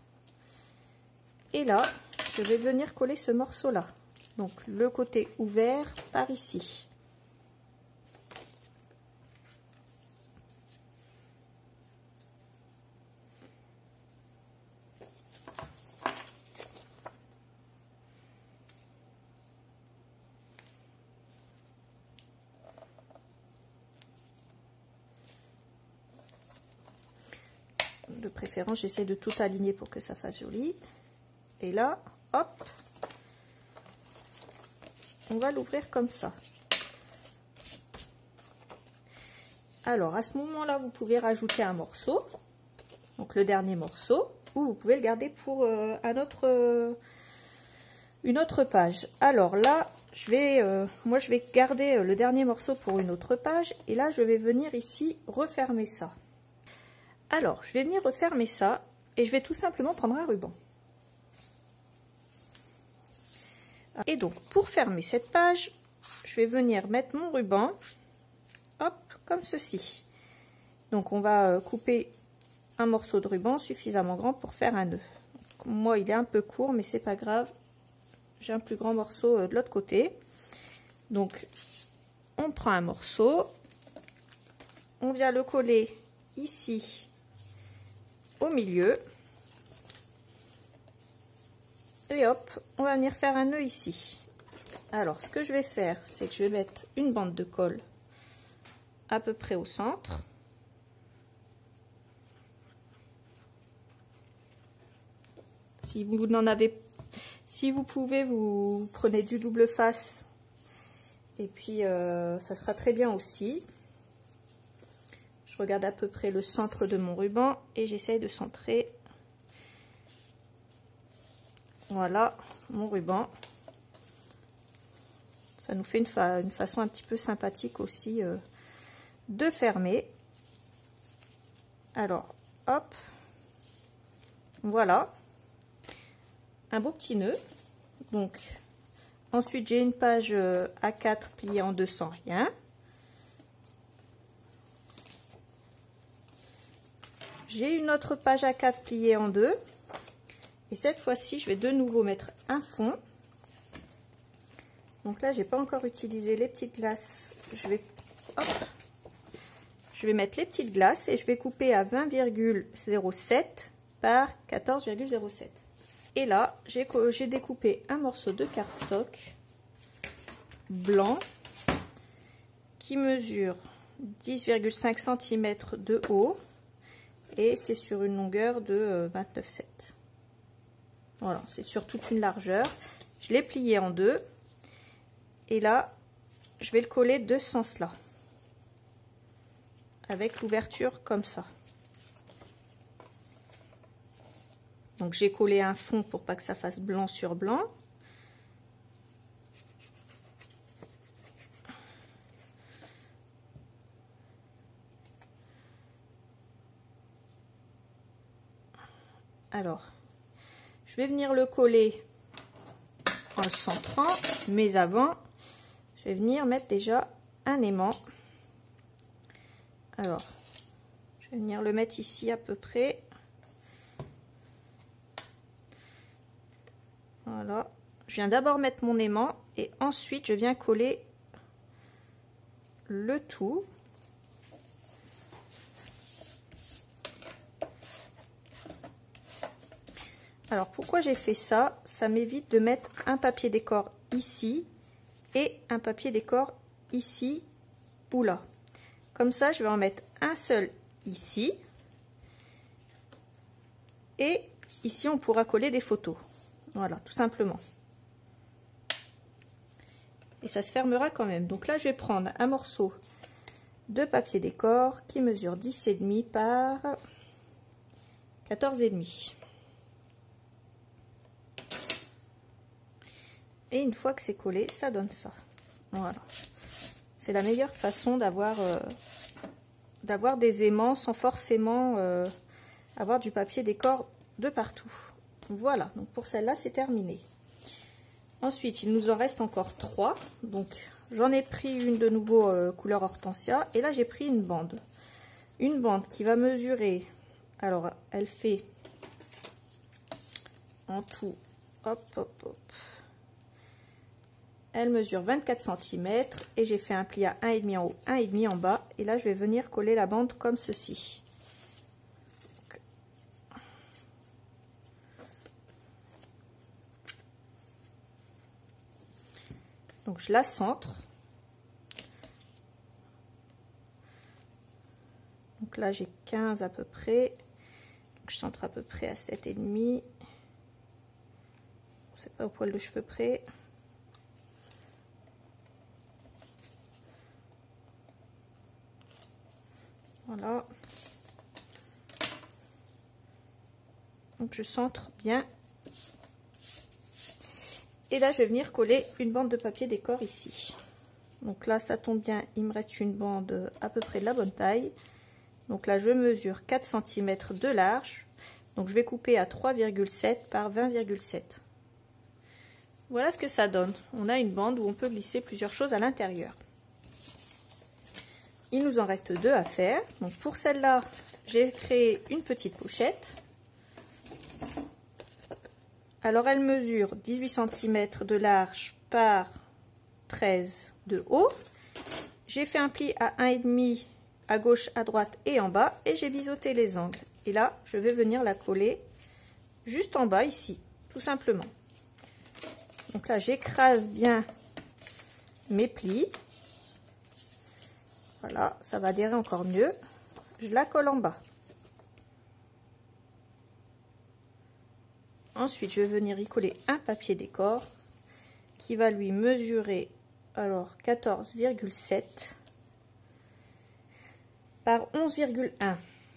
Et là, je vais venir coller ce morceau-là. Donc le côté ouvert par ici. De préférence, j'essaie de tout aligner pour que ça fasse joli. Et là, hop, on va l'ouvrir comme ça. Alors, à ce moment-là, vous pouvez rajouter un morceau, donc le dernier morceau, ou vous pouvez le garder pour euh, un autre, euh, une autre page. Alors là, je vais, euh, moi, je vais garder le dernier morceau pour une autre page. Et là, je vais venir ici refermer ça. Alors, je vais venir refermer ça et je vais tout simplement prendre un ruban. Et donc, pour fermer cette page, je vais venir mettre mon ruban, hop, comme ceci. Donc, on va couper un morceau de ruban suffisamment grand pour faire un nœud. Donc, moi, il est un peu court, mais c'est pas grave. J'ai un plus grand morceau de l'autre côté. Donc, on prend un morceau, on vient le coller ici au milieu et hop, on va venir faire un nœud ici. Alors, ce que je vais faire, c'est que je vais mettre une bande de colle à peu près au centre. Si vous n'en avez, si vous pouvez, vous prenez du double face et puis euh, ça sera très bien aussi. Je regarde à peu près le centre de mon ruban et j'essaye de centrer. Voilà mon ruban. Ça nous fait une, fa une façon un petit peu sympathique aussi euh, de fermer. Alors, hop, voilà. un beau petit nœud. Donc ensuite j'ai une page A quatre pliée en deux sans rien. J'ai une autre page A quatre pliée en deux. Et cette fois-ci, je vais de nouveau mettre un fond. Donc là, j'ai pas encore utilisé les petites glaces. Je vais, hop, je vais mettre les petites glaces et je vais couper à vingt virgule zéro sept par quatorze virgule zéro sept. Et là, j'ai j'ai découpé un morceau de cardstock blanc qui mesure dix virgule cinq centimètres de haut et c'est sur une longueur de vingt-neuf virgule sept. Voilà, c'est sur toute une largeur. Je l'ai plié en deux. Et là, je vais le coller de ce sens-là. Avec l'ouverture comme ça. Donc j'ai collé un fond pour pas que ça fasse blanc sur blanc. Alors, je vais venir le coller en le centrant, mais avant, je vais venir mettre déjà un aimant. Alors, je vais venir le mettre ici à peu près. Voilà. Je viens d'abord mettre mon aimant et ensuite je viens coller le tout. Alors pourquoi j'ai fait ça? Ça m'évite de mettre un papier décor ici et un papier décor ici ou là. Comme ça, je vais en mettre un seul ici. Et ici, on pourra coller des photos. Voilà, tout simplement. Et ça se fermera quand même. Donc là, je vais prendre un morceau de papier décor qui mesure dix virgule cinq par quatorze virgule cinq. Et une fois que c'est collé, ça donne ça. Voilà. C'est la meilleure façon d'avoir euh, d'avoir des aimants sans forcément euh, avoir du papier décor de partout. Voilà, donc pour celle-là, c'est terminé. Ensuite, il nous en reste encore trois. Donc, j'en ai pris une de nouveau euh, couleur hortensia. Et là, j'ai pris une bande. Une bande qui va mesurer... Alors, elle fait en tout... Hop, hop, hop. Elle mesure vingt-quatre centimètres et j'ai fait un pli à un virgule cinq en haut, un virgule cinq en bas. Et là, je vais venir coller la bande comme ceci. Donc, je la centre. Donc là, j'ai quinze à peu près. Donc, je centre à peu près à sept virgule cinq. C'est pas au poil de cheveux près. Voilà. Donc je centre bien. Et là, je vais venir coller une bande de papier décor ici. Donc là, ça tombe bien, il me reste une bande à peu près de la bonne taille. Donc là, je mesure quatre centimètres de large. Donc je vais couper à trois virgule sept par vingt virgule sept. Voilà ce que ça donne. On a une bande où on peut glisser plusieurs choses à l'intérieur. Il nous en reste deux à faire. Donc pour celle-là, j'ai créé une petite pochette. Alors elle mesure dix-huit centimètres de large par treize de haut. J'ai fait un pli à un virgule cinq à gauche, à droite et en bas. Et j'ai biseauté les angles. Et là, je vais venir la coller juste en bas ici, tout simplement. Donc là, j'écrase bien mes plis. Voilà, ça va adhérer encore mieux. Je la colle en bas. Ensuite, je vais venir y coller un papier décor qui va lui mesurer alors quatorze virgule sept par onze virgule un.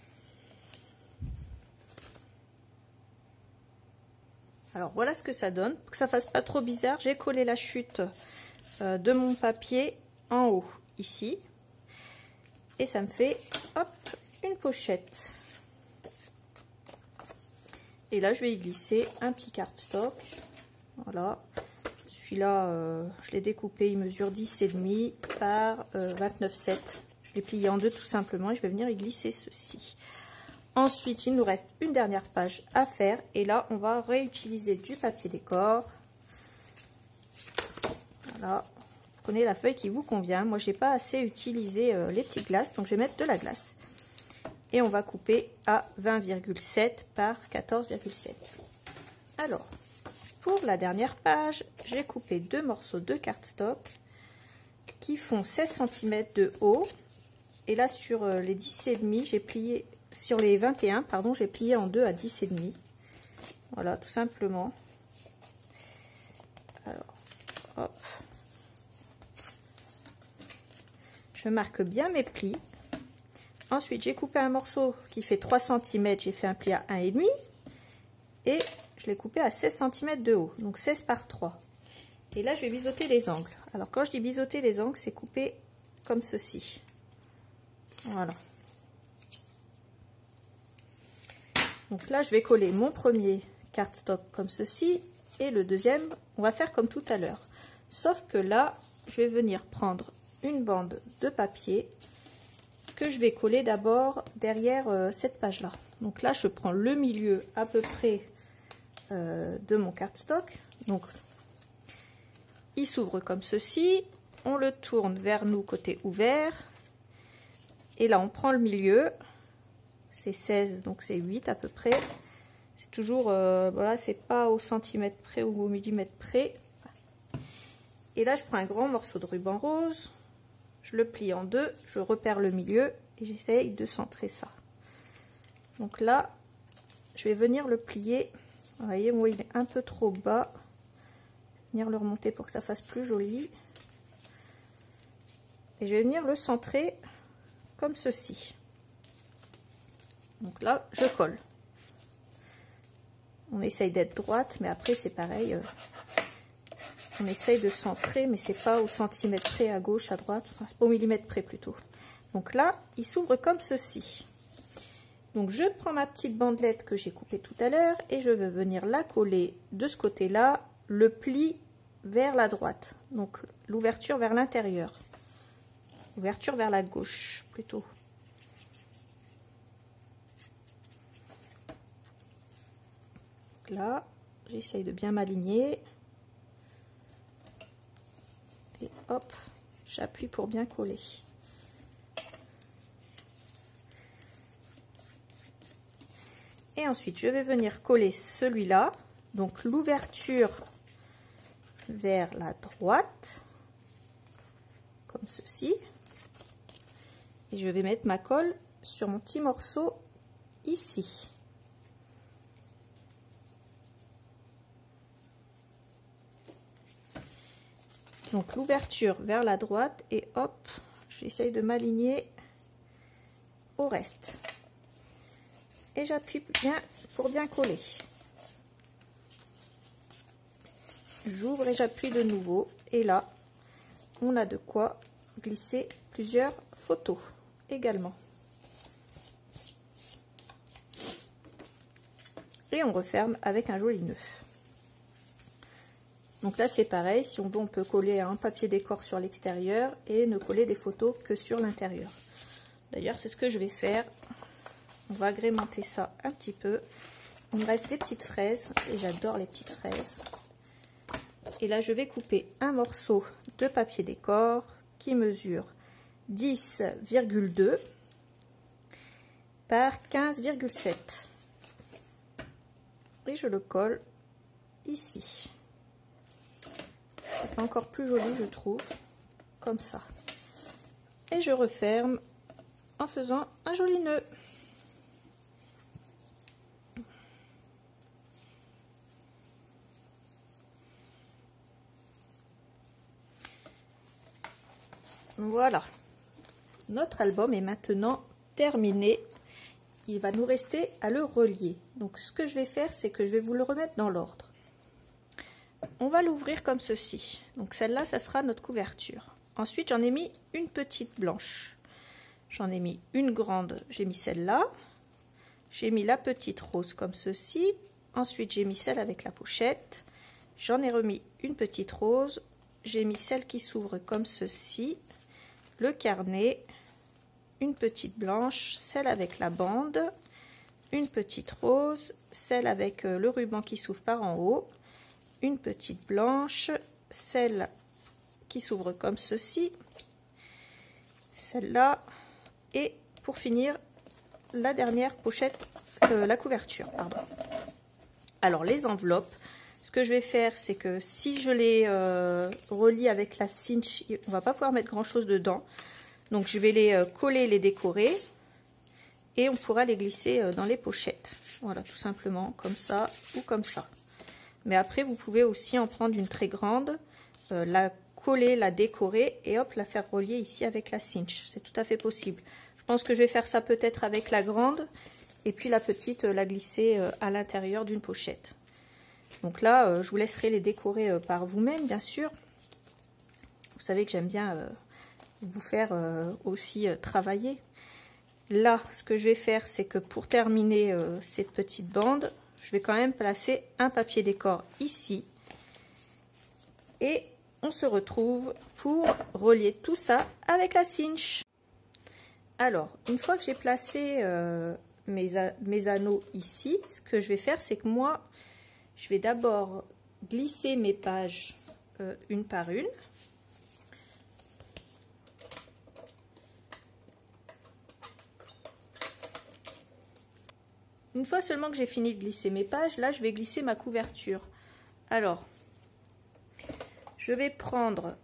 Alors voilà ce que ça donne. Pour que ça fasse pas trop bizarre, j'ai collé la chute euh, de mon papier en haut ici. Et ça me fait hop une pochette. Et là, je vais y glisser un petit cardstock. Voilà. Celui-là, euh, je l'ai découpé, il mesure dix virgule cinq par euh, vingt-neuf virgule sept. Je l'ai plié en deux tout simplement et je vais venir y glisser ceci. Ensuite, il nous reste une dernière page à faire. Et là, on va réutiliser du papier décor. Voilà. Vous prenez la feuille qui vous convient. Moi, j'ai pas assez utilisé euh, les petites glaces, donc je vais mettre de la glace. Et on va couper à vingt virgule sept par quatorze virgule sept. Alors, pour la dernière page, j'ai coupé deux morceaux de cardstock qui font seize centimètres de haut. Et là, sur les dix virgule cinq, j'ai plié, sur les vingt et un, pardon, j'ai plié en deux à dix virgule cinq. Voilà, tout simplement. Alors, hop. Je marque bien mes plis. Ensuite, j'ai coupé un morceau qui fait trois centimètres, j'ai fait un pli à un virgule cinq. Et je l'ai coupé à seize centimètres de haut, donc seize par trois. Et là, je vais biseauter les angles. Alors, quand je dis biseauter les angles, c'est couper comme ceci. Voilà. Donc là, je vais coller mon premier cardstock comme ceci. Et le deuxième, on va faire comme tout à l'heure. Sauf que là, je vais venir prendre une bande de papier que je vais coller d'abord derrière euh, cette page-là. Donc là, je prends le milieu à peu près euh, de mon cardstock. Donc, il s'ouvre comme ceci. On le tourne vers nous côté ouvert. Et là, on prend le milieu. C'est seize, donc c'est huit à peu près. C'est toujours, euh, voilà, c'est pas au centimètre près ou au millimètre près. Et là, je prends un grand morceau de ruban rose. Je le plie en deux, je repère le milieu et j'essaye de centrer ça. Donc là, je vais venir le plier. Vous voyez, moi, il est un peu trop bas. Je vais venir le remonter pour que ça fasse plus joli. Et je vais venir le centrer comme ceci. Donc là, je colle. On essaye d'être droite, mais après, c'est pareil. Euh, on essaye de centrer, mais c'est pas au centimètre près à gauche, à droite. Enfin, c'est pas au millimètre près plutôt. Donc là, il s'ouvre comme ceci. Donc je prends ma petite bandelette que j'ai coupée tout à l'heure et je veux venir la coller de ce côté-là, le pli vers la droite. Donc l'ouverture vers l'intérieur. Ouverture vers la gauche plutôt. Donc là, j'essaye de bien m'aligner. Et hop, j'appuie pour bien coller. Et ensuite, je vais venir coller celui-là. Donc l'ouverture vers la droite. Comme ceci. Et je vais mettre ma colle sur mon petit morceau ici. Donc l'ouverture vers la droite et hop, j'essaye de m'aligner au reste. Et j'appuie bien pour bien coller. J'ouvre et j'appuie de nouveau. Et là, on a de quoi glisser plusieurs photos également. Et on referme avec un joli nœud. Donc là, c'est pareil. Si on veut, on peut coller un papier décor sur l'extérieur et ne coller des photos que sur l'intérieur. D'ailleurs, c'est ce que je vais faire. On va agrémenter ça un petit peu. Il me reste des petites fraises et j'adore les petites fraises. Et là, je vais couper un morceau de papier décor qui mesure dix virgule deux par quinze virgule sept. Et je le colle ici. C'est encore plus joli, je trouve, comme ça. Et je referme en faisant un joli nœud. Voilà, notre album est maintenant terminé. Il va nous rester à le relier. Donc ce que je vais faire, c'est que je vais vous le remettre dans l'ordre. On va l'ouvrir comme ceci. Donc celle-là, ça sera notre couverture. Ensuite, j'en ai mis une petite blanche. J'en ai mis une grande, j'ai mis celle-là. J'ai mis la petite rose comme ceci. Ensuite, j'ai mis celle avec la pochette. J'en ai remis une petite rose. J'ai mis celle qui s'ouvre comme ceci. Le carnet. Une petite blanche. Celle avec la bande. Une petite rose. Celle avec le ruban qui s'ouvre par en haut. Une petite blanche. Celle qui s'ouvre comme ceci. Celle-là. Et pour finir, la dernière pochette, euh, la couverture, pardon. Alors les enveloppes, ce que je vais faire, c'est que si je les euh, relie avec la cinch, on va pas pouvoir mettre grand chose dedans. Donc je vais les euh, coller, les décorer et on pourra les glisser euh, dans les pochettes. Voilà, tout simplement, comme ça ou comme ça. Mais après, vous pouvez aussi en prendre une très grande, euh, la coller, la décorer et hop, la faire relier ici avec la cinch. C'est tout à fait possible. Je pense que je vais faire ça peut-être avec la grande et puis la petite, la glisser à l'intérieur d'une pochette. Donc là, je vous laisserai les décorer par vous-même, bien sûr. Vous savez que j'aime bien vous faire aussi travailler. Là, ce que je vais faire, c'est que pour terminer cette petite bande, je vais quand même placer un papier décor ici. Et on se retrouve pour relier tout ça avec la cinch. Alors, une fois que j'ai placé euh, mes, mes anneaux ici, ce que je vais faire, c'est que moi, je vais d'abord glisser mes pages euh, une par une. Une fois seulement que j'ai fini de glisser mes pages, là, je vais glisser ma couverture. Alors, je vais prendre...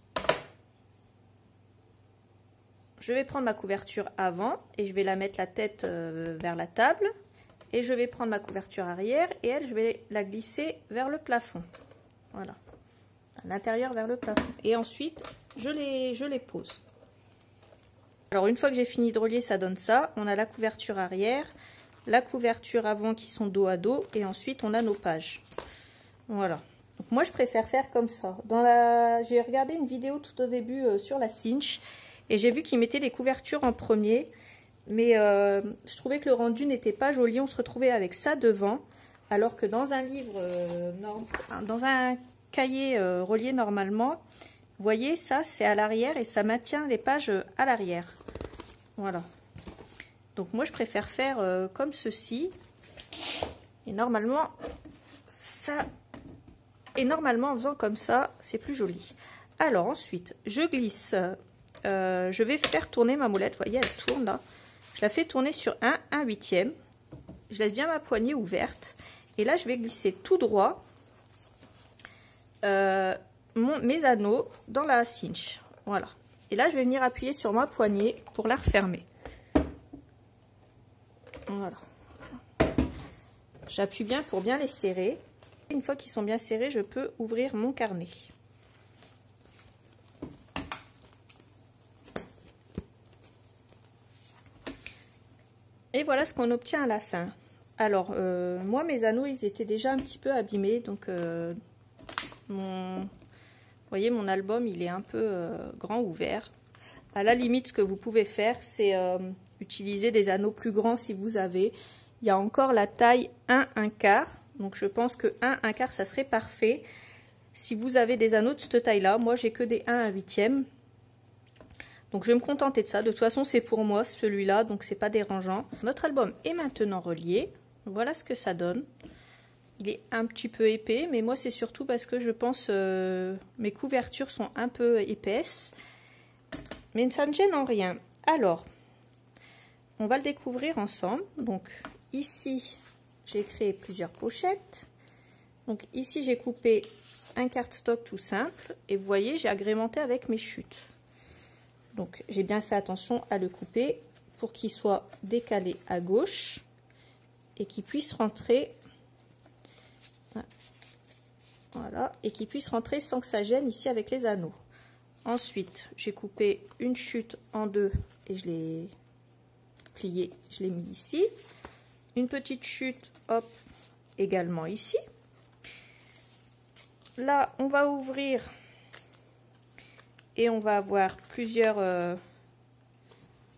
Je vais prendre ma couverture avant et je vais la mettre la tête euh, vers la table. Et je vais prendre ma couverture arrière et elle, je vais la glisser vers le plafond. Voilà. À l'intérieur vers le plafond. Et ensuite, je les, je les pose. Alors, une fois que j'ai fini de relier, ça donne ça. On a la couverture arrière, la couverture avant qui sont dos à dos. Et ensuite, on a nos pages. Voilà. Donc, moi, je préfère faire comme ça. Dans la... J'ai regardé une vidéo tout au début euh, sur la cinch. Et j'ai vu qu'ils mettaient les couvertures en premier. Mais euh, je trouvais que le rendu n'était pas joli. On se retrouvait avec ça devant. Alors que dans un livre, euh, non, dans un cahier euh, relié normalement, vous voyez, ça c'est à l'arrière et ça maintient les pages à l'arrière. Voilà. Donc moi je préfère faire euh, comme ceci. Et normalement, ça... Et normalement en faisant comme ça, c'est plus joli. Alors ensuite, je glisse... Euh, je vais faire tourner ma moulette, vous voyez elle tourne là, je la fais tourner sur un, un huitième, je laisse bien ma poignée ouverte et là je vais glisser tout droit euh, mon, mes anneaux dans la cinch, voilà, et là je vais venir appuyer sur ma poignée pour la refermer, voilà, j'appuie bien pour bien les serrer, une fois qu'ils sont bien serrés je peux ouvrir mon carnet. Et voilà ce qu'on obtient à la fin. Alors, euh, moi, mes anneaux, ils étaient déjà un petit peu abîmés. Donc, euh, mon, vous voyez, mon album, il est un peu euh, grand ouvert. À la limite, ce que vous pouvez faire, c'est euh, utiliser des anneaux plus grands si vous avez. Il y a encore la taille un, un quart. Donc, je pense que un, un quart, ça serait parfait. Si vous avez des anneaux de cette taille-là, moi, j'ai que des un, un huitième. Donc je vais me contenter de ça. De toute façon, c'est pour moi celui-là, donc c'est pas dérangeant. Notre album est maintenant relié. Voilà ce que ça donne. Il est un petit peu épais, mais moi c'est surtout parce que je pense euh, mes couvertures sont un peu épaisses. Mais ça ne gêne en rien. Alors, on va le découvrir ensemble. Donc ici, j'ai créé plusieurs pochettes. Donc ici, j'ai coupé un cardstock tout simple. Et vous voyez, j'ai agrémenté avec mes chutes. Donc, j'ai bien fait attention à le couper pour qu'il soit décalé à gauche et qu'il puisse rentrer, voilà, et qu'il puisse rentrer sans que ça gêne ici avec les anneaux. Ensuite, j'ai coupé une chute en deux et je l'ai plié, je l'ai mis ici. Une petite chute, hop, également ici. Là, on va ouvrir. Et on va avoir plusieurs... Euh,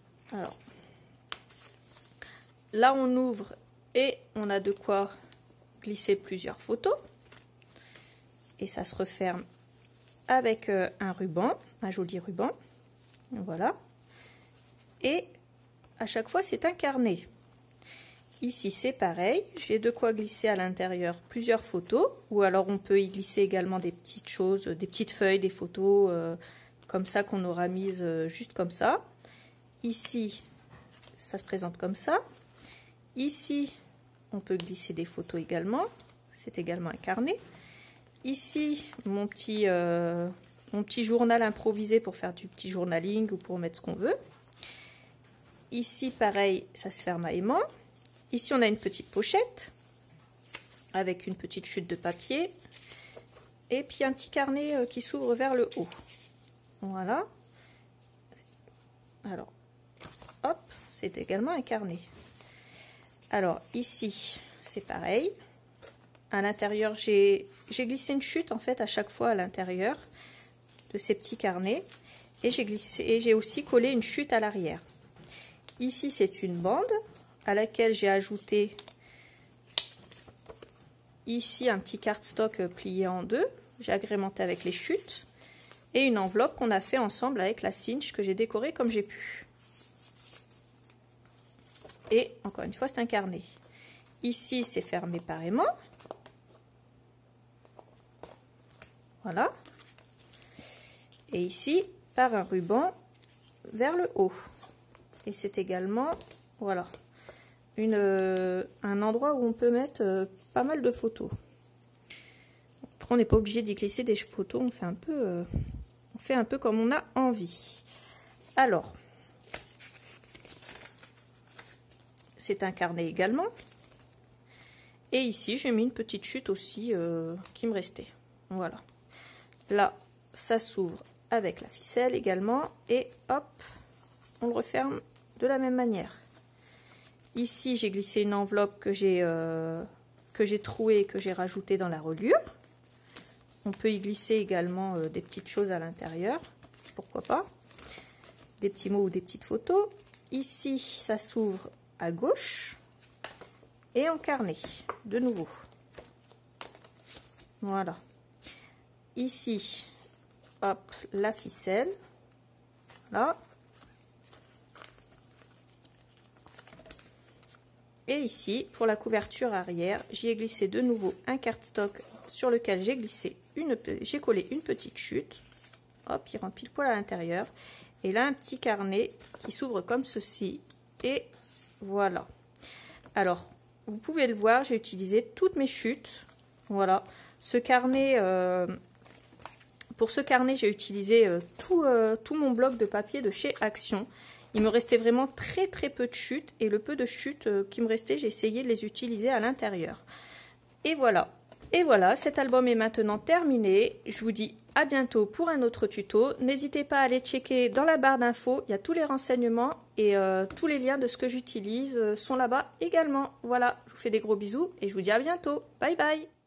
alors, là, on ouvre et on a de quoi glisser plusieurs photos. Et ça se referme avec euh, un ruban, un joli ruban. Voilà. Et à chaque fois, c'est un carnet. Ici, c'est pareil. J'ai de quoi glisser à l'intérieur plusieurs photos. Ou alors, on peut y glisser également des petites choses, des petites feuilles, des photos euh, comme ça qu'on aura mises euh, juste comme ça. Ici, ça se présente comme ça. Ici, on peut glisser des photos également. C'est également un carnet. Ici, mon petit, euh, mon petit journal improvisé pour faire du petit journaling ou pour mettre ce qu'on veut. Ici, pareil, ça se ferme à aimant. Ici, on a une petite pochette avec une petite chute de papier. Et puis, un petit carnet euh, qui s'ouvre vers le haut. Voilà. Alors, hop, c'est également un carnet. Alors, ici, c'est pareil. À l'intérieur, j'ai glissé une chute, en fait, à chaque fois à l'intérieur de ces petits carnets. Et j'ai glissé, et j'ai aussi collé une chute à l'arrière. Ici, c'est une bande à laquelle j'ai ajouté ici un petit cardstock plié en deux. J'ai agrémenté avec les chutes. Et une enveloppe qu'on a fait ensemble avec la cinch que j'ai décorée comme j'ai pu. Et encore une fois, c'est un carnet. Ici, c'est fermé par aimant. Voilà. Et ici, par un ruban vers le haut. Et c'est également, voilà, une, euh, un endroit où on peut mettre euh, pas mal de photos. Après, on n'est pas obligé d'y glisser des photos, on fait un peu, euh, on fait un peu comme on a envie. Alors, c'est un carnet également. Et ici, j'ai mis une petite chute aussi euh, qui me restait. Voilà. Là, ça s'ouvre avec la ficelle également. Et hop, on le referme de la même manière. Ici, j'ai glissé une enveloppe que j'ai euh, que j'ai trouée et que j'ai rajoutée dans la reliure. On peut y glisser également euh, des petites choses à l'intérieur. Pourquoi pas. Des petits mots ou des petites photos. Ici, ça s'ouvre à gauche. Et en carnet, de nouveau. Voilà. Ici, hop, la ficelle. Là. Et ici, pour la couverture arrière, j'y ai glissé de nouveau un cardstock sur lequel j'ai glissé une, j'ai collé une petite chute. Hop, il rentre pile poil à l'intérieur. Et là, un petit carnet qui s'ouvre comme ceci. Et voilà. Alors, vous pouvez le voir, j'ai utilisé toutes mes chutes. Voilà. Ce carnet, euh, pour ce carnet, j'ai utilisé euh, tout, euh, tout mon bloc de papier de chez Action. Il me restait vraiment très très peu de chutes. Et le peu de chutes euh, qui me restait, j'ai essayé de les utiliser à l'intérieur. Et voilà. Et voilà, cet album est maintenant terminé. Je vous dis à bientôt pour un autre tuto. N'hésitez pas à aller checker dans la barre d'infos. Il y a tous les renseignements et euh, tous les liens de ce que j'utilise euh, sont là-bas également. Voilà, je vous fais des gros bisous et je vous dis à bientôt. Bye bye.